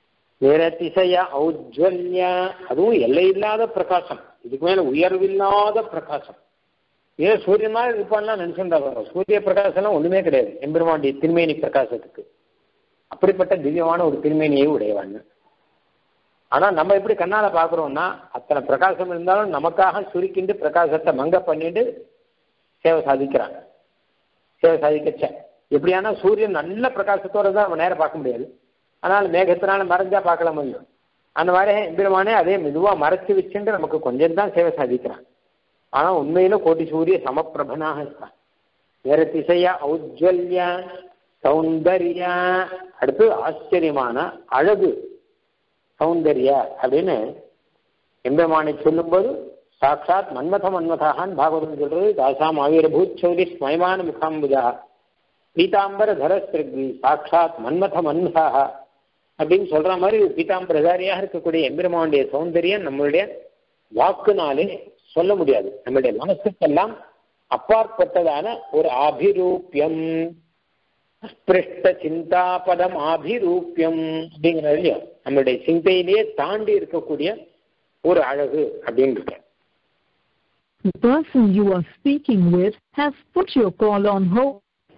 நிரதிசய ஔஜ்வல்ய, அதுவும் எல்லை இல்லாத பிரகாசம், இதுக்கு மேல உயர்வில்லாத பிரகாசம். ஏன் சூரியன் மாதிரி இருப்பான்லாம் நினைச்சிருந்தா வரும், சூரிய பிரகாசம்லாம் ஒண்ணுமே கிடையாது எம்பெருமானுடைய திருமேனி பிரகாசத்துக்கு. அப்படிப்பட்ட திவ்யமான ஒரு திருமேனியை உடையவான். ஆனா நம்ம எப்படி கண்ணால பாக்குறோம்னா, அத்தனை பிரகாசம் இருந்தாலும் நமக்காக சுருக்கிண்டு பிரகாசத்தை மங்க பண்ணிட்டு சேவை சாதிக்கிறான். சேவை சாதிக்கச்ச எப்படியானா சூரியன் நல்ல பிரகாசத்தோட தான் நம்ம நேரம் பார்க்க முடியாது, அதனால மேகத்தினால மறைஞ்சா பார்க்கலாம் முடியும். அந்த மாதிரி எம்பெருமானே அதே மெதுவா மறைச்சு வச்சுட்டு நமக்கு கொஞ்சம் தான் சேவை சாதிக்கிறான். ஆனா உண்மையில கோட்டி சூரிய சமப்பிரபனாக இருக்கான். வேற திசையா ஔஜ்வல்ய சௌந்தர்ய, அடுத்து ஆச்சரியமான அழகு சௌந்தர்ய அப்படின்னு எம்பெருமானை சொல்லும்போது சாட்சாத் மன்மத மன்மதாகான் பாகவதம் சொல்றது. தாசாம் ஆவிரபூத் சௌரி ஸ்மயமான முகாம்புஜா பீதாம்பர தரஸ்திருக்வி சாட்சாத் மன்மத மன்மதாக அப்படின்னு சொல்ற மாதிரி பீதாம்பரதாரியாக இருக்கக்கூடிய எம்பெருமானுடைய சௌந்தரியம் நம்மளுடைய வாக்குனாலே சொல்ல முடியாது. நம்மளுடைய மனசுக்கெல்லாம் அப்பாற்பட்டதான ஒரு ஆபிரூபியம், ஸ்பிருஷ்ட சிந்தாபதம் ஆபிரூபியம் அப்படிங்கிறது இல்லையா, நம்மளுடைய சிந்தையிலேயே தாண்டி இருக்கக்கூடிய ஒரு அழகு அப்படின்னு. The person you are speaking with has put your call on hold.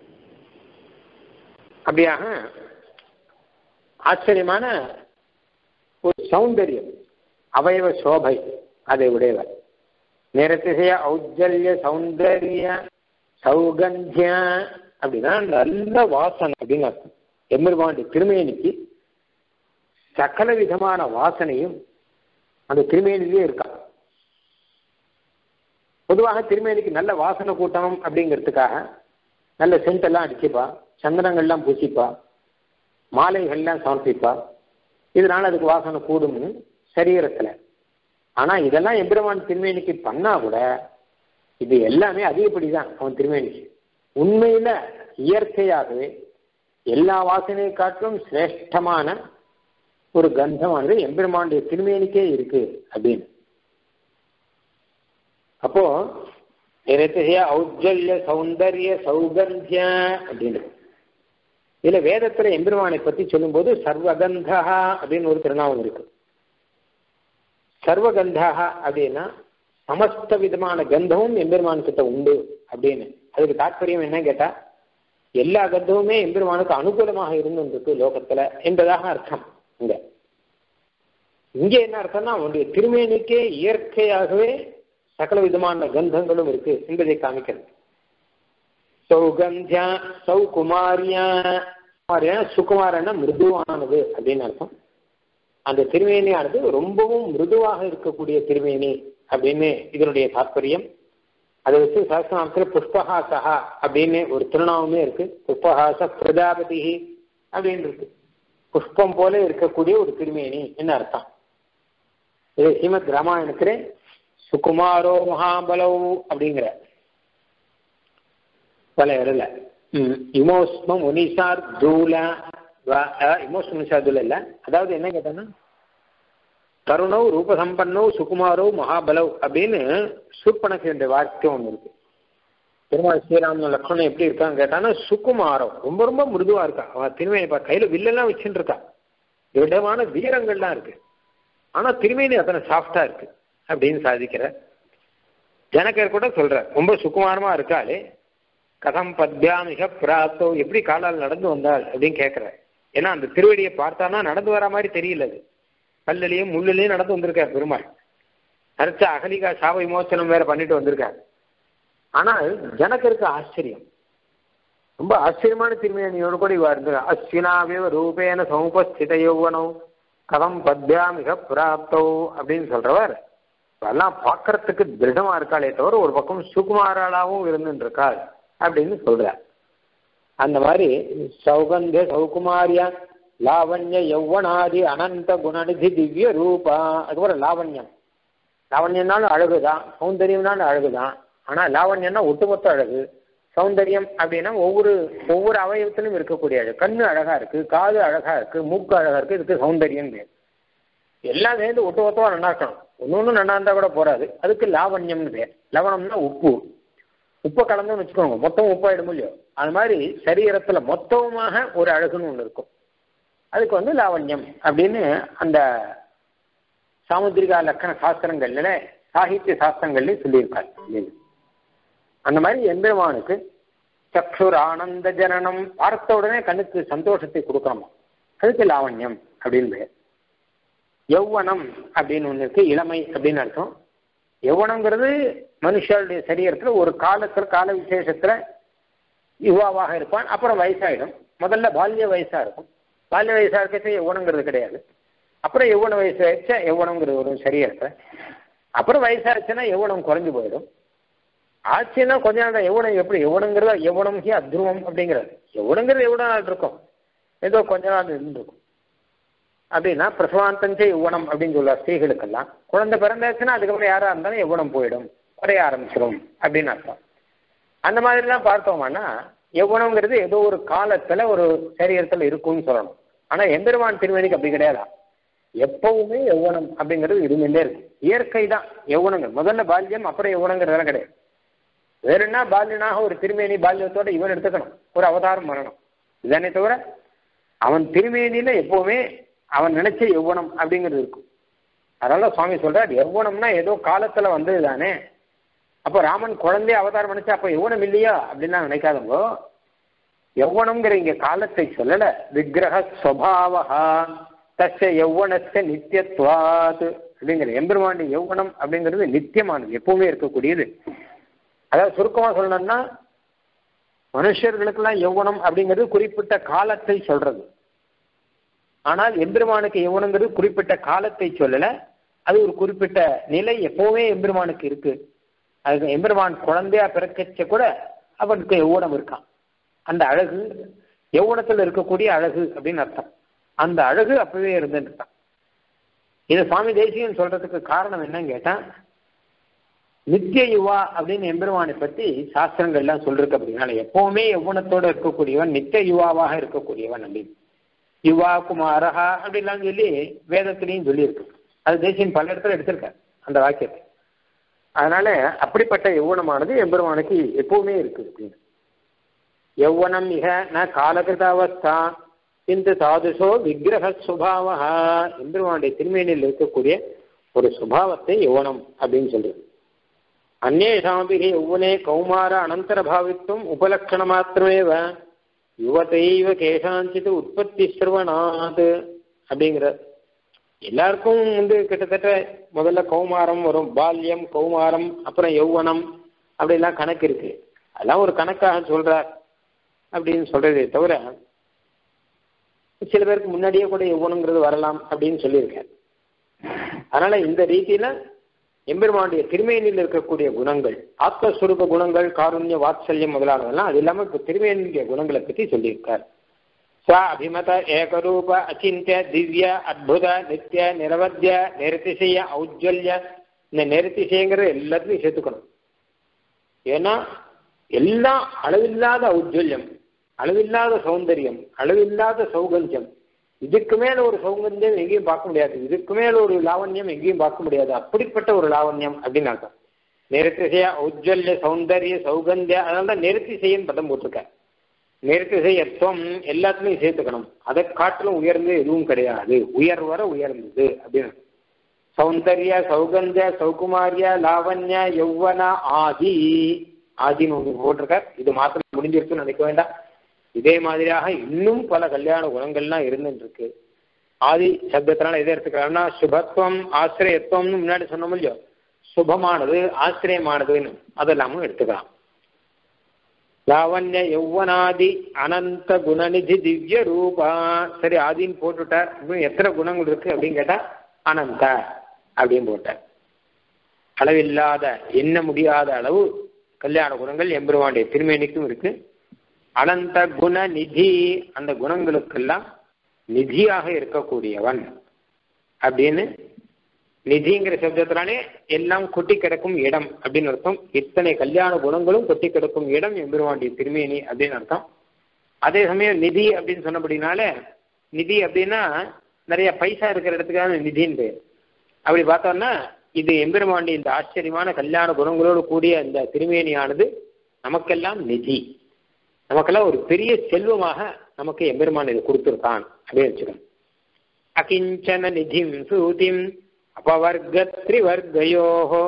அப்படியாக ஆச்சரியமான ஒரு சௌந்தரியம், அவயவ சோபை அதை உடையவர். நிரதிசய ஔஜ்ஜல்ய சௌந்தர்ய சௌகந்திய அப்படின்னா நல்ல வாசனை அப்படின்னு அர்த்தம். எம்பெருமானுடைய திருமேனிக்கு சகல விதமான வாசனையும் அந்த திருமேனிலே இருக்கா. பொதுவாக திருமேனிக்கு நல்ல வாசனை கூட்டணும் அப்படிங்கிறதுக்காக நல்ல சென்டெல்லாம் அடிச்சுப்பா, சந்தனங்கள்லாம் பூசிப்பா, மாலைகள்லாம் சமர்ப்பிப்பா, இதனால அதுக்கு வாசனை கூடும்னு சரீரத்துல. ஆனா இதெல்லாம் எம்பெருமான் திருமேனிக்கு பண்ணா கூட இது எல்லாமே அதிகப்படிதான் அவன் திருமேனிக்கு. உண்மையில இயற்கையாகவே எல்லா வாசனையை காட்டிலும் சிரேஷ்டமான ஒரு கந்தமானது எம்பெருமானுடைய திருமேனிக்கே இருக்கு அப்படின்னு. அப்போ ஔஜ்ஜல்ய சௌந்தர்ய சௌகந்திய அப்படின்னு இதுல வேதத்துல எம்பெருமானை பத்தி சொல்லும்போது சர்வகந்தா அப்படின்னு ஒரு திருநாமம் இருக்கு. சர்வகந்தா அப்படின்னா சமஸ்த விதமான கந்தமும் எம்பெருமான் கிட்ட உண்டு அப்படின்னு. அதுக்கு தாற்பயம் என்ன கேட்டா, எல்லா கந்தமுமே எம்பெருமானுக்கு அனுகூலமாக இருந்துருக்கு லோகத்துல என்பதாக அர்த்தம். இங்க இங்க என்ன அர்த்தம்னா, அவனுடைய திருமேனிக்கே இயற்கையாகவே சகல விதமான கந்தங்களும் இருக்கு என்பதை காமிக்கிறது. சௌகந்தியா சௌகுமாரியா, சுகுமாரன்னா மிருதுவானது அப்படின்னு அர்த்தம். அந்த திருமேனியானது ரொம்பவும் மிருதுவாக இருக்கக்கூடிய திருமேனி அப்படின்னு இதனுடைய தாற்பயம். அதை வச்சு சாஸ்திரநாமத்தில் புஷ்பஹாசா அப்படின்னு ஒரு திருநாமமே இருக்கு. புஷ்பஹாச பிரஜாபதி அப்படின்னு இருக்கு. புஷ்பம் போல இருக்கக்கூடிய ஒரு திருமேனி என்ன அர்த்தம். இது ஸ்ரீமத் ராமாயணத்திலே சுகுமாரோ மகாபலவ் அப்படிங்கிற பல இடல இமோஸ்மம் முனிசார் தூல இமோஸ்மம் முனிசார் தூல இல்ல, அதாவது என்ன கேட்டோம்னா தருணவ் ரூபசம்பன்னவ் சுகுமாரோ மகாபலவ் அப்படின்னு சூர்பனகனுடைய வார்த்தை ஒன்று இருக்கு. பெருமாள் ஸ்ரீராமன் லக்ஷ்மணன் எப்படி இருக்கான்னு கேட்டான்னா சுகுமாரம், ரொம்ப ரொம்ப மிருதுவா இருக்கா. அவன் திருமேனி கையில வில்லெல்லாம் வச்சுட்டு இருக்கா, விடமான வீரங்கள்லாம் இருக்கு. ஆனா திருமேனி அத்தனை சாஃப்டா இருக்கு அப்படின்னு சாதிக்கிற. ஜனகர் கூட சொல்ற ரொம்ப சுகுமாரமா இருக்காளே, கதம் பத்யாமிக பிராத்தோ, எப்படி காலால் நடந்து வந்தாள் அப்படின்னு கேட்கிற. ஏன்னா அந்த திருவடியை பார்த்தானா நடந்து வர மாதிரி தெரியல, அது கல்லுலையும் முள்ளுலையும் நடந்து வந்திருக்கார் பெருமாள். அரைச்ச அகலிகா சாப விமோசனம் வேற பண்ணிட்டு வந்திருக்காரு. ஆனால் ஜனகருக்கு ஆச்சரியம், ரொம்ப ஆச்சரியமான திருமேனியோடு கூட இவா இருந்து அஸ்வினாவிய ரூபேன சமுபஸ்தித யௌவனோ கதம் பத்யாமிக பிராப்தோ அப்படின்னு சொல்றவர் எல்லாம் பார்க்கறதுக்கு திருடமா இருக்காளே தவிர ஒரு பக்கம் சுகுமாராளாவும் இருந்துட்டு இருக்காள் அப்படின்னு சொல்றார். அந்த மாதிரி சௌகந்திய சௌகுமாரியா லாவண்ய யௌவனாதி அனந்த குணநிதி திவ்ய ரூபா. அதுக்கப்புறம் லாவண்யம், லாவண்யம்னாலும் அழகுதான், சௌந்தரியம்னாலும் அழகுதான். ஆனா லாவண்யம்னா ஒட்டுமொத்த அழகு, சௌந்தரியம் அப்படின்னா ஒவ்வொரு ஒவ்வொரு அவயவத்திலும் இருக்கக்கூடிய அழகு. கண்ணு அழகா இருக்கு, காது அழகா இருக்கு, மூக்கு அழகா இருக்கு, இதுக்கு சௌந்தரியம் பேர். எல்லாம் சேர்ந்து ஒட்டுமொத்தமா நல்லா இருக்கணும். ஒன்னு ஒண்ணு நல்லா இருந்தா கூட போறாது, அதுக்கு லாவண்யம்னு பேர். லவணம்னா உப்பு, உப்பை கலந்துன்னு வச்சுக்கோங்க, மொத்தம் உப்பாயிடும் இல்லையோ. அது மாதிரி சரீரத்துல மொத்தமாக ஒரு அழகுன்னு ஒண்ணு இருக்கும். அதுக்கு வந்து லாவண்யம் அப்படின்னு அந்த சாமுத்திரிகா லக்கண சாஸ்திரங்கள்ல சாகித்ய சாஸ்திரங்கள்ல சொல்லியிருக்காரு. அந்த மாதிரி எம்பெருமானுக்கு சக்ஷுர் ஆனந்த ஜனனம், பார்த்த உடனே கண்ணுக்கு சந்தோஷத்தை கொடுக்கணுமா, அதுக்கு லாவண்யம் அப்படின்னு பேர். யௌவனம் அப்படின்னு ஒன்று இருக்கு, இளமை அப்படின்னு அர்த்தம். யௌவனங்கிறது மனுஷருடைய சரீரத்துல ஒரு காலத்துல கால விசேஷத்துல யுவாவாக இருப்பான், அப்புறம் வயசாயிடும். முதல்ல பால்ய வயசா இருக்கும், பால்ய வயசா இருக்க யௌவனங்கிறது கிடையாது. அப்புறம் யௌவன வயசு ஆயிடுச்சா யௌவனங்கிறது ஒரு சரீரத்தை, அப்புறம் வயசாச்சுன்னா யௌவனம் குறைஞ்சு போயிடும். ஆச்சுன்னா கொஞ்ச நாள் யௌவனம் எப்படி யௌவனங்கிறத யௌவனம் ஹி அத்ருவம் அப்படிங்கிறது. யௌவனங்கிறது எவ்வளோ நாள் இருக்கும், ஏதோ கொஞ்ச நாள் இருந்திருக்கும். அப்படின்னா பிரசவாந்தஞ்ச யௌவனம் அப்படின்னு சொல்லுவார் ஸ்திரீகளுக்கெல்லாம். குழந்தை பிறந்தாச்சுன்னா அதுக்கப்புறம் யாரா இருந்தாலும் யௌவனம் போயிடும், குறைய ஆரம்பிச்சிடும் அப்படின்னு அர்த்தம். அந்த மாதிரிலாம் பார்த்தோம்னா யௌவனங்கிறது ஏதோ ஒரு காலத்துல ஒரு சரீரத்துல இருக்கும்னு சொல்லணும். ஆனா எம்பெருமான் திருமணிக்கு அப்படி கிடையாதா, எப்பவுமே யௌவனம் அப்படிங்கிறது இருந்துட்டே இருக்கு. இயற்கை தான் யௌவனங்கள், முதல்ல பால்யம் அப்புறம் யௌவனங்கிறதெல்லாம் கிடையாது. வேறுனா பால்யனாக ஒரு திருமேனி பால்யத்தோட இவன் எடுத்துக்கணும், ஒரு அவதாரம் வரணும். இதனை தவிர அவன் திருமேனியில எப்பவுமே அவன் நினைச்ச யௌவனம் அப்படிங்கிறது இருக்கும். அதனால சுவாமி சொல்றார், யௌவனம்னா ஏதோ காலத்துல வந்தது தானே. அப்போ ராமன் குழந்தைய அவதாரம் நினைச்சா அப்போ யௌவனம் இல்லையா அப்படின்னா நினைக்காதவங்க. யௌவனம்ங்கிற இங்க காலத்தை சொல்லல, விக்கிரக ஸ்வபாவஹா தஸ்ய யௌவனஸ்ய நித்தியத்வாத் அப்படிங்கிற எம்பெருமாண்டி யௌவனம் அப்படிங்கிறது நித்தியமானது, எப்பவுமே இருக்கக்கூடியது. அதாவது சுருக்கமா சொல்லணும்னா மனுஷர்களுக்கெல்லாம் யௌவனம் அப்படிங்கிறது குறிப்பிட்ட காலத்தை சொல்றது. ஆனால் எம்பெருமானுக்கு யௌவனங்கிறது குறிப்பிட்ட காலத்தை சொல்லல, அது ஒரு குறிப்பிட்ட நிலை எப்பவுமே எம்பெருமானுக்கு இருக்கு. அதுக்கு எம்பெருமான் குழந்தையா பிறக்கச்ச கூட அவனுக்கு யௌவனம் இருக்கான். அந்த அழகு யௌவனத்தில் இருக்கக்கூடிய அழகு அப்படின்னு அர்த்தம். அந்த அழகு அப்பவே இருந்துட்டு இருக்கான். இதை சுவாமி தேசிகன் சொல்றதுக்கு காரணம் என்னன்னு கேட்டா, நித்திய யுவா அப்படின்னு எம்பெருமானை பற்றி சாஸ்திரங்கள்லாம் சொல்லிருக்கு. அப்படின்னால எப்பவுமே யௌவனத்தோடு இருக்கக்கூடியவன், நித்திய யுவாவாக இருக்கக்கூடியவன் அப்படின்னு. யுவா குமாரஹா அப்படின்லாம் சொல்லி வேதத்திலையும் சொல்லியிருக்கு. அது தேசியன் பல இடத்துல எடுத்திருக்கார் அந்த வாக்கியத்தை. அதனால அப்படிப்பட்ட யௌவனமானது எம்பெருமானுக்கு எப்பவுமே இருக்கு அப்படின்னு. யௌவனம் மிக ந காலகிருத அவஸ்தா இந்த சாதுசோ விக்கிரக சுபாவா, எம்பெருமானுடைய திருமேனியில் இருக்கக்கூடிய ஒரு சுபாவத்தை யௌவனம் அப்படின்னு சொல்றது. அந்நேஷாபிகி யௌவனே கௌமார அனந்தர பாவித்துவம் உபலட்சண மாத்திரமேவ யுவதைவ கேசாஞ்சித் உற்பத்தி சிறுவனாது அப்படிங்கிற. எல்லாருக்கும் வந்து கிட்டத்தட்ட முதல்ல கௌமாரம் வரும், பால்யம் கௌமாரம் அப்புறம் யௌவனம் அப்படிலாம் கணக்கு இருக்கு. அதெல்லாம் ஒரு கணக்காக சொல்றார் அப்படின்னு சொல்றதே தவிர சில பேருக்கு முன்னாடியே கூட யௌவனங்கிறது வரலாம் அப்படின்னு சொல்லியிருக்காரு. அதனால இந்த ரீதியில எம்பெருமானுடைய திருமேனியில் இருக்கக்கூடிய குணங்கள், ஆத்மஸ்வரூப குணங்கள், காருண்ய வாத்சல்யம் முதலானதெல்லாம், அது இல்லாமல் இப்போ திருமேனிய குணங்களை பற்றி சொல்லியிருக்கார். ஸ்வ அபிமத ஏகரூப அச்சிந்திய திவ்ய அத்புத நித்திய நிரவத்திய நிறதிசய ஔஜ்வல்ய, இந்த நிறதிசயங்கிறது எல்லாத்துலையும் சேர்த்துக்கணும். ஏன்னா எல்லாம் அளவில்லாத ஔஜ்வல்யம், அளவில்லாத சௌந்தரியம், அளவில்லாத சௌகந்தியம். இதுக்கு மேல ஒரு சௌகந்தியம் எங்கேயும் பார்க்க முடியாது, இதுக்கு மேல ஒரு லாவண்யம் எங்கேயும் பார்க்க முடியாது. அப்படிப்பட்ட ஒரு லாவண்யம் அப்படின்னு அர்த்தம். நிறதிசய ஔஜ்வல்ய சௌந்தரிய சௌகந்திய, அதனால தான் நிறதிசைன்னு பதம் போட்டிருக்க. நிறதிசயத்துவம் எல்லாத்துலையும் சேர்த்துக்கணும். அதை காட்டிலும் உயர்ந்து எதுவும் கிடையாது, உயர்வர உயர்ந்தது அப்படின்னு. சௌந்தர்ய சௌகந்திய சௌகுமாரிய லாவண்ய யௌவன ஆதி, ஆதின்னு ஒன்று போட்டிருக்கார். இது மாத்திரம் முடிஞ்சிருக்குன்னு நினைக்க வேண்டாம். இதே மாதிரியாக இன்னும் பல கல்யாண குணங்கள்லாம் இருந்துட்டு இருக்கு. ஆதி சப்தத்தினால எதை எடுத்துக்கிறாங்கன்னா சுபத்துவம் ஆசிரியத்துவம்னு முன்னாடி சொன்னோம் இல்லையோ, சுபமானது ஆசிரியமானதுன்னு அதெல்லாமும் எடுத்துக்கலாம். லாவண்ய யௌவனாதி அனந்த குணநிதி திவ்ய ரூபா. சரி, ஆதின்னு போட்டுட்டார். எத்தனை குணங்கள் இருக்கு அப்படின்னு கேட்டா அனந்த அப்படின்னு போட்டார். அளவில்லாத எண்ண முடியாத அளவு கல்யாண குணங்கள் எம்பெருமானுடைய திருமேனிக்கும் இருக்கு. அனந்த குண நிதி, அந்த குணங்களுக்கெல்லாம் நிதியாக இருக்கக்கூடியவன் அப்படின்னு. நிதிங்கிற சப்தத்தினாலே எல்லாம் கொட்டி கிடக்கும் இடம் அப்படின்னு அர்த்தம். இத்தனை கல்யாண குணங்களும் கொட்டி கிடக்கும் இடம் எம்பெருமானுடைய திருமேனி அப்படின்னு அர்த்தம். அதே சமயம் நிதி அப்படின்னு சொன்னபடினால, நிதி அப்படின்னா நிறைய பைசா இருக்கிற இடத்துக்கான நிதின்னு பேர். அப்படி பார்த்தோம்னா இது எம்பெருமானுடைய இந்த ஆச்சரியமான கல்யாண குணங்களோடு கூடிய இந்த திருமேனியானது நமக்கெல்லாம் நிதி, நமக்கெல்லாம் ஒரு பெரிய செல்வமாக நமக்கு எம்பெருமான் இது கொடுத்துருக்கான் அப்படின்னு வச்சுக்கணும். அகிஞ்சன நிதிம் சூதிம் அபவர்க திரிவர்கயோஹோ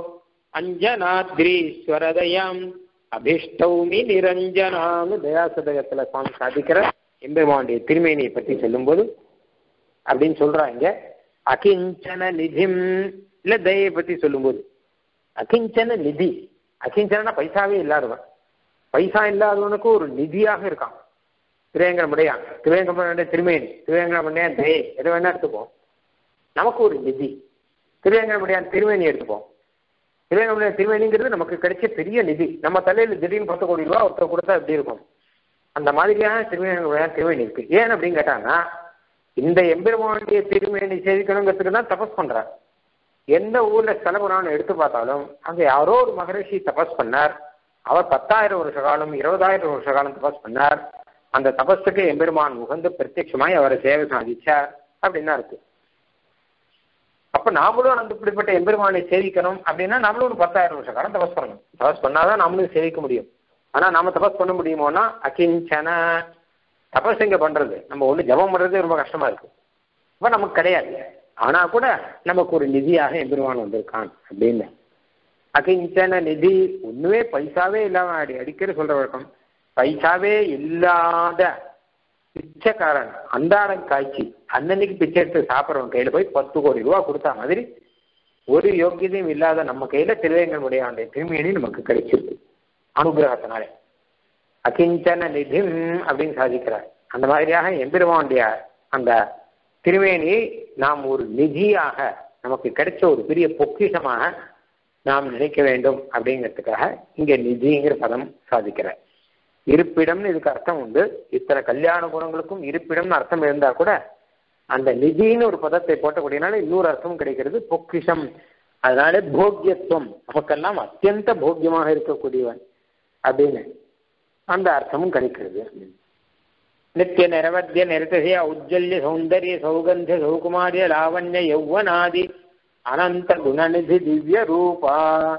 அஞ்சனாத்ரீஸ்வரதயாம் அபிஷ்டௌமி நிரஞ்சனான்னு தயாசதகத்துல சுவாமி சாதிக்கிற எம்பெருமானுடைய திருமேனியை பற்றி சொல்லும்போது அப்படின்னு சொல்றாங்க. அகிஞ்சன நிதிம் இல்ல தயை பத்தி சொல்லும்போது அகிஞ்சன நிதி, அகிஞ்சனா பைசாவே இல்லாதவன், பைசா இல்லாதவனுக்கு ஒரு நிதியாக இருக்கான் திருவேங்கடமுடையான். திருவேங்கடமுடைய திருமேனி, திருவேங்கடமுடையான் தயை எதை வேணா எடுத்துப்போம், நமக்கு ஒரு நிதி. திருவேங்கடமுடையான் திருமேனி எடுத்துப்போம், திருவேங்கடமுடைய திருமேனிங்கிறது நமக்கு கிடைச்ச பெரிய நிதி. நம்ம தலையில் திடீர்னு பத்து கோடி ரூபா ஒருத்தர் கொடுத்தா எப்படி இருக்கும், அந்த மாதிரியான திருவேங்கடமுடையான் திருமேனி இருக்கு. ஏன் அப்படின்னு கேட்டாங்கன்னா இந்த எம்பெருமானுடைய திருமேனி சேவிக்கணுங்கிறதுக்கு தான் தபஸ் பண்றார். எந்த ஊர்ல செலவுனான்னு எடுத்து பார்த்தாலும் அங்க யாரோ ஒரு மகரிஷி தபஸ் பண்ணார், அவர் பத்தாயிரம் வருஷ காலம் இருபதாயிரம் வருஷ காலம் தபஸ் பண்ணார். அந்த தபஸுக்கு எம்பெருமான் உகந்து பிரத்யட்சமாய் அவரை சேவை சாதிச்சார் அப்படின்னா இருக்கு. அப்ப நாமளும் அந்த இப்படிப்பட்ட எம்பெருமானை சேவிக்கணும் அப்படின்னா நம்மளும் ஒரு பத்தாயிரம் வருஷ காலம் தபஸ் பண்ணணும். தபஸ் பண்ணாதான் நம்மளும் சேவிக்க முடியும். ஆனா நாம தபஸ் பண்ண முடியுமோனா அகிஞ்சன தபஸ் எங்க பண்றது, நம்ம ஒண்ணு ஜபம் பண்றதே ரொம்ப கஷ்டமா இருக்கு. இப்ப நமக்கு கிடையாது, ஆனா கூட நமக்கு ஒரு நிதியாக எம்பெருமான் வந்திருக்கான் அப்படின்னு. அகிஞ்சன நிதி, ஒண்ணுமே பைசாவே இல்லாம அடி அடிக்கடி சொல்ற வழக்கம். பைசாவே இல்லாத பிச்சைக்காரன் அந்தாடம் காய்ச்சி அன்னன்னைக்கு பிச்சை எடுத்து சாப்பிட்றவன் கையில போய் பத்து கோடி ரூபா கொடுத்தா மாதிரி ஒரு யோக்கியதையும் இல்லாத நம்ம கையில திருவேங்கடமுடைய அந்த திருமேனி நமக்கு கிடைச்சிருக்கு அனுகிரகத்தினாலே. அகிஞ்சன நிதிம் அப்படின்னு சாதிக்கிறார். அந்த மாதிரியாக எம்பெருமானுடைய அந்த திருமேனியை நாம் ஒரு நிதியாக நமக்கு கிடைச்ச ஒரு பெரிய பொக்கிஷமாக நாம் நினைக்க வேண்டும் அப்படிங்கிறதுக்காக இங்க நிதிங்கிற பதம் சாதிக்கிறார். இருப்பிடம்னு இதுக்கு அர்த்தம் உண்டு. இத்தனை கல்யாண குணங்களுக்கும் இருப்பிடம்னு அர்த்தம் இருந்தா கூட அந்த நிதின்னு ஒரு பதத்தை போட்டக்கூடியனால இன்னொரு அர்த்தம் கிடைக்கிறது, பொக்கிஷம். அதனால போக்கியத்துவம், நமக்கெல்லாம் அத்தியந்த போக்கியமாக இருக்கக்கூடியவன் அப்படின்னு அந்த அர்த்தமும் கிடைக்கிறது. நித்திய நிரவத்திய நிரதசிய உஜ்ஜல்ய சௌந்தர்ய சௌகந்திய சௌகுமாரிய லாவண்ய யௌவனாதி அனந்த குணநிதி திவ்ய ரூபா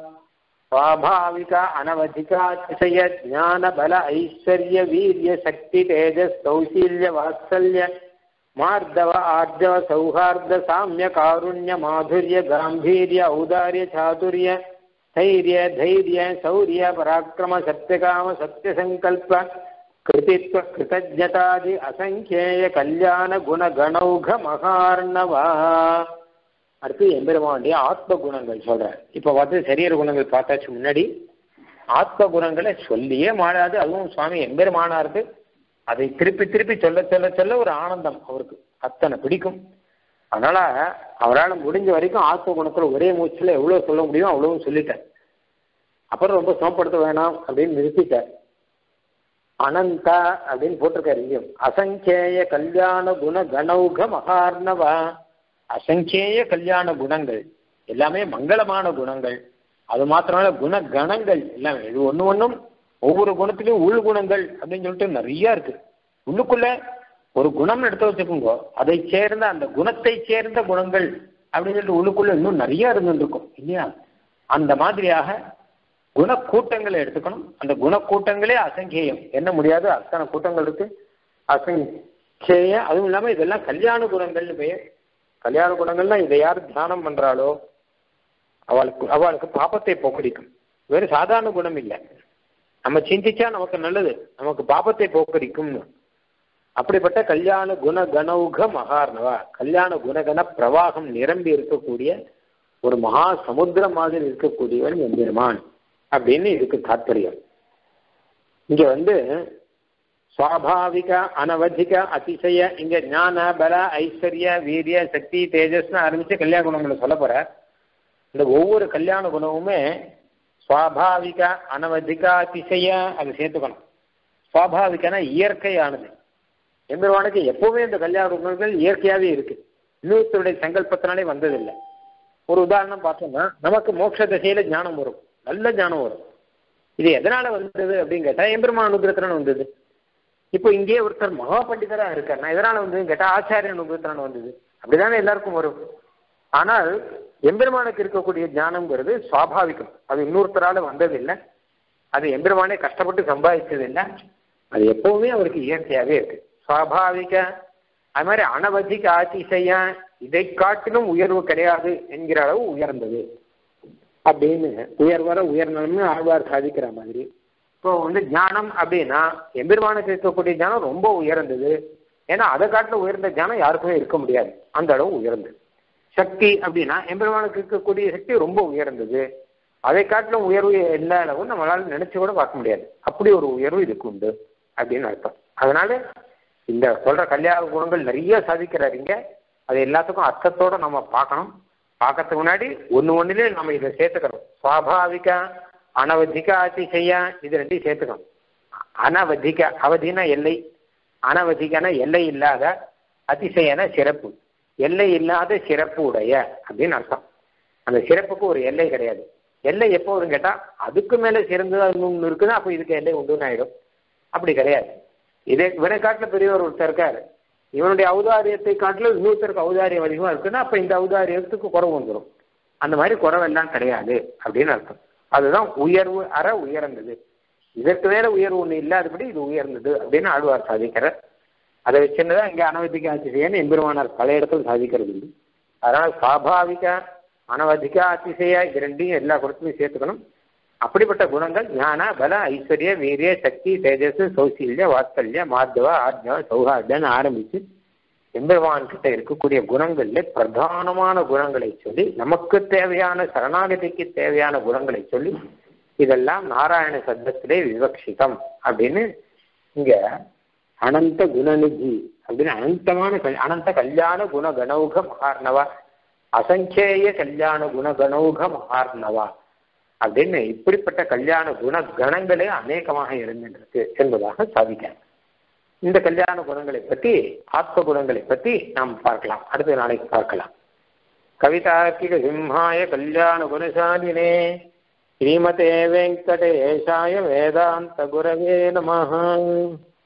ஸ்வாபாவிக அனவதிகாதிசய ஞான பல ஐஸ்வர்ய வீரிய சக்தி தேஜஸ் சௌசீல்ய வாத்சல்ய மார்தவ ஆர்ஜவ சௌஹார்த சாமிய காருண்ய மாதுரிய காம்பீரிய ஔதாரிய சாதுரிய தைரிய தைரிய சௌரிய பராக்கிரம சத்யகாம சத்யசங்கல்ப கிருதித்வ கிருதஜதாதி அசங்கேய கல்யாண குண கணௌக மகார்ணவா. அடுத்து எம்பெருமானுடைய ஆத்ம குணங்கள் சொல்ற. இப்ப பார்த்து சரீர குணங்கள் பார்த்தாச்சு. முன்னாடி ஆத்ம குணங்களை சொல்லியே மாறாது. அதுவும் சுவாமி எம்பெருமானாருக்கு அதை திருப்பி திருப்பி சொல்ல சொல்ல சொல்ல ஒரு ஆனந்தம் அவருக்கு அத்தனை பிடிக்கும். அதனால அவரால் முடிஞ்ச வரைக்கும் ஆத்ம குணத்துல ஒரே மூச்சுல எவ்வளவு சொல்ல முடியும் அவ்வளவும் சொல்லிட்டார். அப்புறம் ரொம்ப சோம்படுத்த வேணாம் அப்படின்னு நிறுத்திட்டார். அனந்தா அப்படின்னு போட்டிருக்காரு இங்கேயும். அசங்கேய கல்யாண குண கணௌக மகார்ணவா. அசங்கேய கல்யாண குணங்கள் எல்லாமே மங்களமான குணங்கள். அது மாத்திரமல்ல குண கணங்கள் எல்லாமே இது ஒன்று ஒன்றும் ஒவ்வொரு குணத்திலையும் உள் குணங்கள் அப்படின்னு சொல்லிட்டு நிறைய இருக்கு. உள்ளுக்குள்ள ஒரு குணம் எடுத்து வச்சுக்கோங்க, அதை சேர்ந்த அந்த குணத்தை சேர்ந்த குணங்கள் அப்படின்னு சொல்லிட்டு உள்ளுக்குள்ள இன்னும் நிறைய இருந்துருக்கும் இல்லையா. அந்த மாதிரியாக குணக்கூட்டங்களை எடுத்துக்கணும். அந்த குணக்கூட்டங்களே அசங்கேயம், என்ன முடியாது அத்தனை கூட்டங்கள் இருக்கு. அசங்கேய அதுவும் இல்லாமல் இதெல்லாம் கல்யாண குணங்கள்னு பெயர். கல்யாண குணங்கள்னா இதை யார் தியானம் பண்றாளோ அவளுக்கு அவளுக்கு பாபத்தை போக்கடிக்கும். வேறு சாதாரண குணம் இல்லை. நம்ம சிந்திச்சா நமக்கு நல்லது, நமக்கு பாபத்தை போக்கடிக்கும்னு. அப்படிப்பட்ட கல்யாண குண கணௌக மகார்ணவா, கல்யாண குணகண பிரவாகம் நிரம்பி இருக்கக்கூடிய ஒரு மகா சமுத்திரம் மாதிரி இருக்கக்கூடியவன் எம்பெருமான் அப்படின்னு இதுக்கு தாற்பயம். இங்க வந்து சுவாபாவிக அனவதிக அதிசய, இங்க ஞான பல ஐஸ்வர்ய வீரிய சக்தி தேஜஸ்னு ஆரம்பிச்சு கல்யாண குணங்களை சொல்ல போற. இந்த ஒவ்வொரு கல்யாண குணமுமே சுவாபாவிக அனவதிக அதிசய அதை சேர்த்துக்கணும். சுவாபாவிகனா இயற்கையானது. எம்பெருமானுக்கு எப்பவுமே இந்த கல்யாண குணங்கள் இயற்கையாவே இருக்கு, இன்னொருத்தருடைய சங்கல்பத்தினாலே வந்ததில்லை. ஒரு உதாரணம் பார்த்தோம்னா நமக்கு மோட்ச திசையில ஞானம் வரும், நல்ல ஞானம் வரும். இது எதனால வந்தது அப்படின்னு கேட்டா எம்பெருமான் அனுகிரகத்தினால வந்தது. இப்போ இங்கே ஒருத்தர் மகா பண்டிதரா இருக்கார், நான் எதனால வந்ததுன்னு கேட்டா ஆச்சாரிய அனுகிரகத்தினால வந்தது. அப்படிதானே எல்லாருக்கும் வரும். ஆனால் எம்பெருமானுக்கு இருக்கக்கூடிய ஞானம்ங்கிறது சுவாபாவிகம், அது இன்னொருத்தரால வந்ததில்லை, அது எம்பெருமானே கஷ்டப்பட்டு சம்பாதிச்சது இல்லை, அது எப்பவுமே அவருக்கு இயற்கையாகவே இருக்கு. சுவாபாவிக, அது மாதிரி அனவதிக அதிசய, இதை காட்டிலும் உயர்வு கிடையாது என்கிற அளவு உயர்ந்தது அப்படின்னு உயர்வர உயர்ந்ததுன்னு ஆழ்வார் சாதிக்கிற மாதிரி. இப்போ வந்து ஞானம் அப்படின்னா எம்பெருமானுக்கு இருக்கக்கூடிய ஞானம் ரொம்ப உயர்ந்தது. ஏன்னா அதை காட்டிலும் உயர்ந்த ஞானம் யாருக்குமே இருக்க முடியாது, அந்த அளவு உயர்ந்தது. சக்தி அப்படின்னா எம்பெருமானுக்கு இருக்கக்கூடிய சக்தி ரொம்ப உயர்ந்தது, அதை காட்டிலும் உயர்வு எல்லா அளவும் நம்மளால நினைச்சு கூட பார்க்க முடியாது, அப்படி ஒரு உயர்வு இதுக்கு உண்டு அப்படின்னு அர்த்தம். அதனால இந்த சொல்ற கல்யாண குணங்கள் நிறைய சாதிக்கிறாருங்க. அது எல்லாத்துக்கும் அர்த்தத்தோட நம்ம பார்க்கணும். பார்க்கறதுக்கு முன்னாடி ஒன்று ஒன்றுலேயே நம்ம இதை சேர்த்துக்கணும். சுவாபாவிக அனவதிக அதிசய, இது ரெண்டையும் சேர்த்துக்கணும். அனவதிக, அவதினா எல்லை, அனவதிகனா எல்லை இல்லாத, அதிசயன சிறப்பு, எல்லை இல்லாத சிறப்பு உடைய அப்படின்னு அர்த்தம். அந்த சிறப்புக்கு ஒரு எல்லை கிடையாது. எல்லை எப்போ வரும்னு கேட்டால் அதுக்கு மேலே சிறந்தது ஒன்று இருக்குன்னா அப்போ இதுக்கு எல்லை உண்டுன்னு ஆகிடும். அப்படி கிடையாது. இதே இவனை காட்டில் பெரியவர் ஒருத்தர் இருக்காரு, இவனுடைய ஔதாரியத்தை காட்டிலும் இன்னொருத்தருக்கு ஔதாரியம் அதிகமாக இருக்குன்னா அப்போ இந்த ஔதாரியத்துக்கு குறவு வந்துடும். அந்த மாதிரி குறவெல்லாம் கிடையாது அப்படின்னு அர்த்தம். அதுதான் உயர்வு அற உயர்ந்தது. இதற்கு மேல உயர்வு ஒன்று இல்லாதபடி இது உயர்ந்தது அப்படின்னு ஆழ்வார் சாதிக்கிறார். அதை வச்சுதான் இங்கே அனவதிக அதிசயன்னு எம்பெருமானார் பல இடத்துல சாதிக்கிறது இல்லை. அதனால் சுவாபாவிக அனவதிக அதிசய இது ரெண்டையும் எல்லா குணத்திலையும் சேர்த்துக்கணும். அப்படிப்பட்ட குணங்கள் ஞான பல ஐஸ்வர்ய வீரிய சக்தி தேஜஸ் சௌசீல்ய வாத்சல்ய மார்தவ ஆத்ம சௌஹார்தன்னு ஆரம்பித்து எம்பெருமான் கிட்ட இருக்கக்கூடிய குணங்கள்ல பிரதானமான குணங்களை சொல்லி, நமக்கு தேவையான சரணாகதிக்கு தேவையான குணங்களை சொல்லி, இதெல்லாம் நாராயண சப்தத்திலே விவக்ஷிதம் அப்படின்னு இங்க அனந்த குணநிதி அப்படின்னு அனந்தமான அனந்த கல்யாண குண கணௌக மகார்ணவா, அசங்கேய கல்யாண குண கணௌக மகார்ணவா அப்படின்னு இப்படிப்பட்ட கல்யாண குண கணங்களே அநேகமாக இருந்திருக்கு என்பதாக சாதிக்கிறார். இந்த கல்யாண குணங்களை பற்றி, ஆத்ம குணங்களை பற்றி நாம் பார்க்கலாம், அடுத்த நாளைக்கு பார்க்கலாம். கவிதார்க்கிக சிம்ஹாய கல்யாண குணசாலினே ஸ்ரீமதே வெங்கடேஷாய வேதாந்த குரவே நமஹ.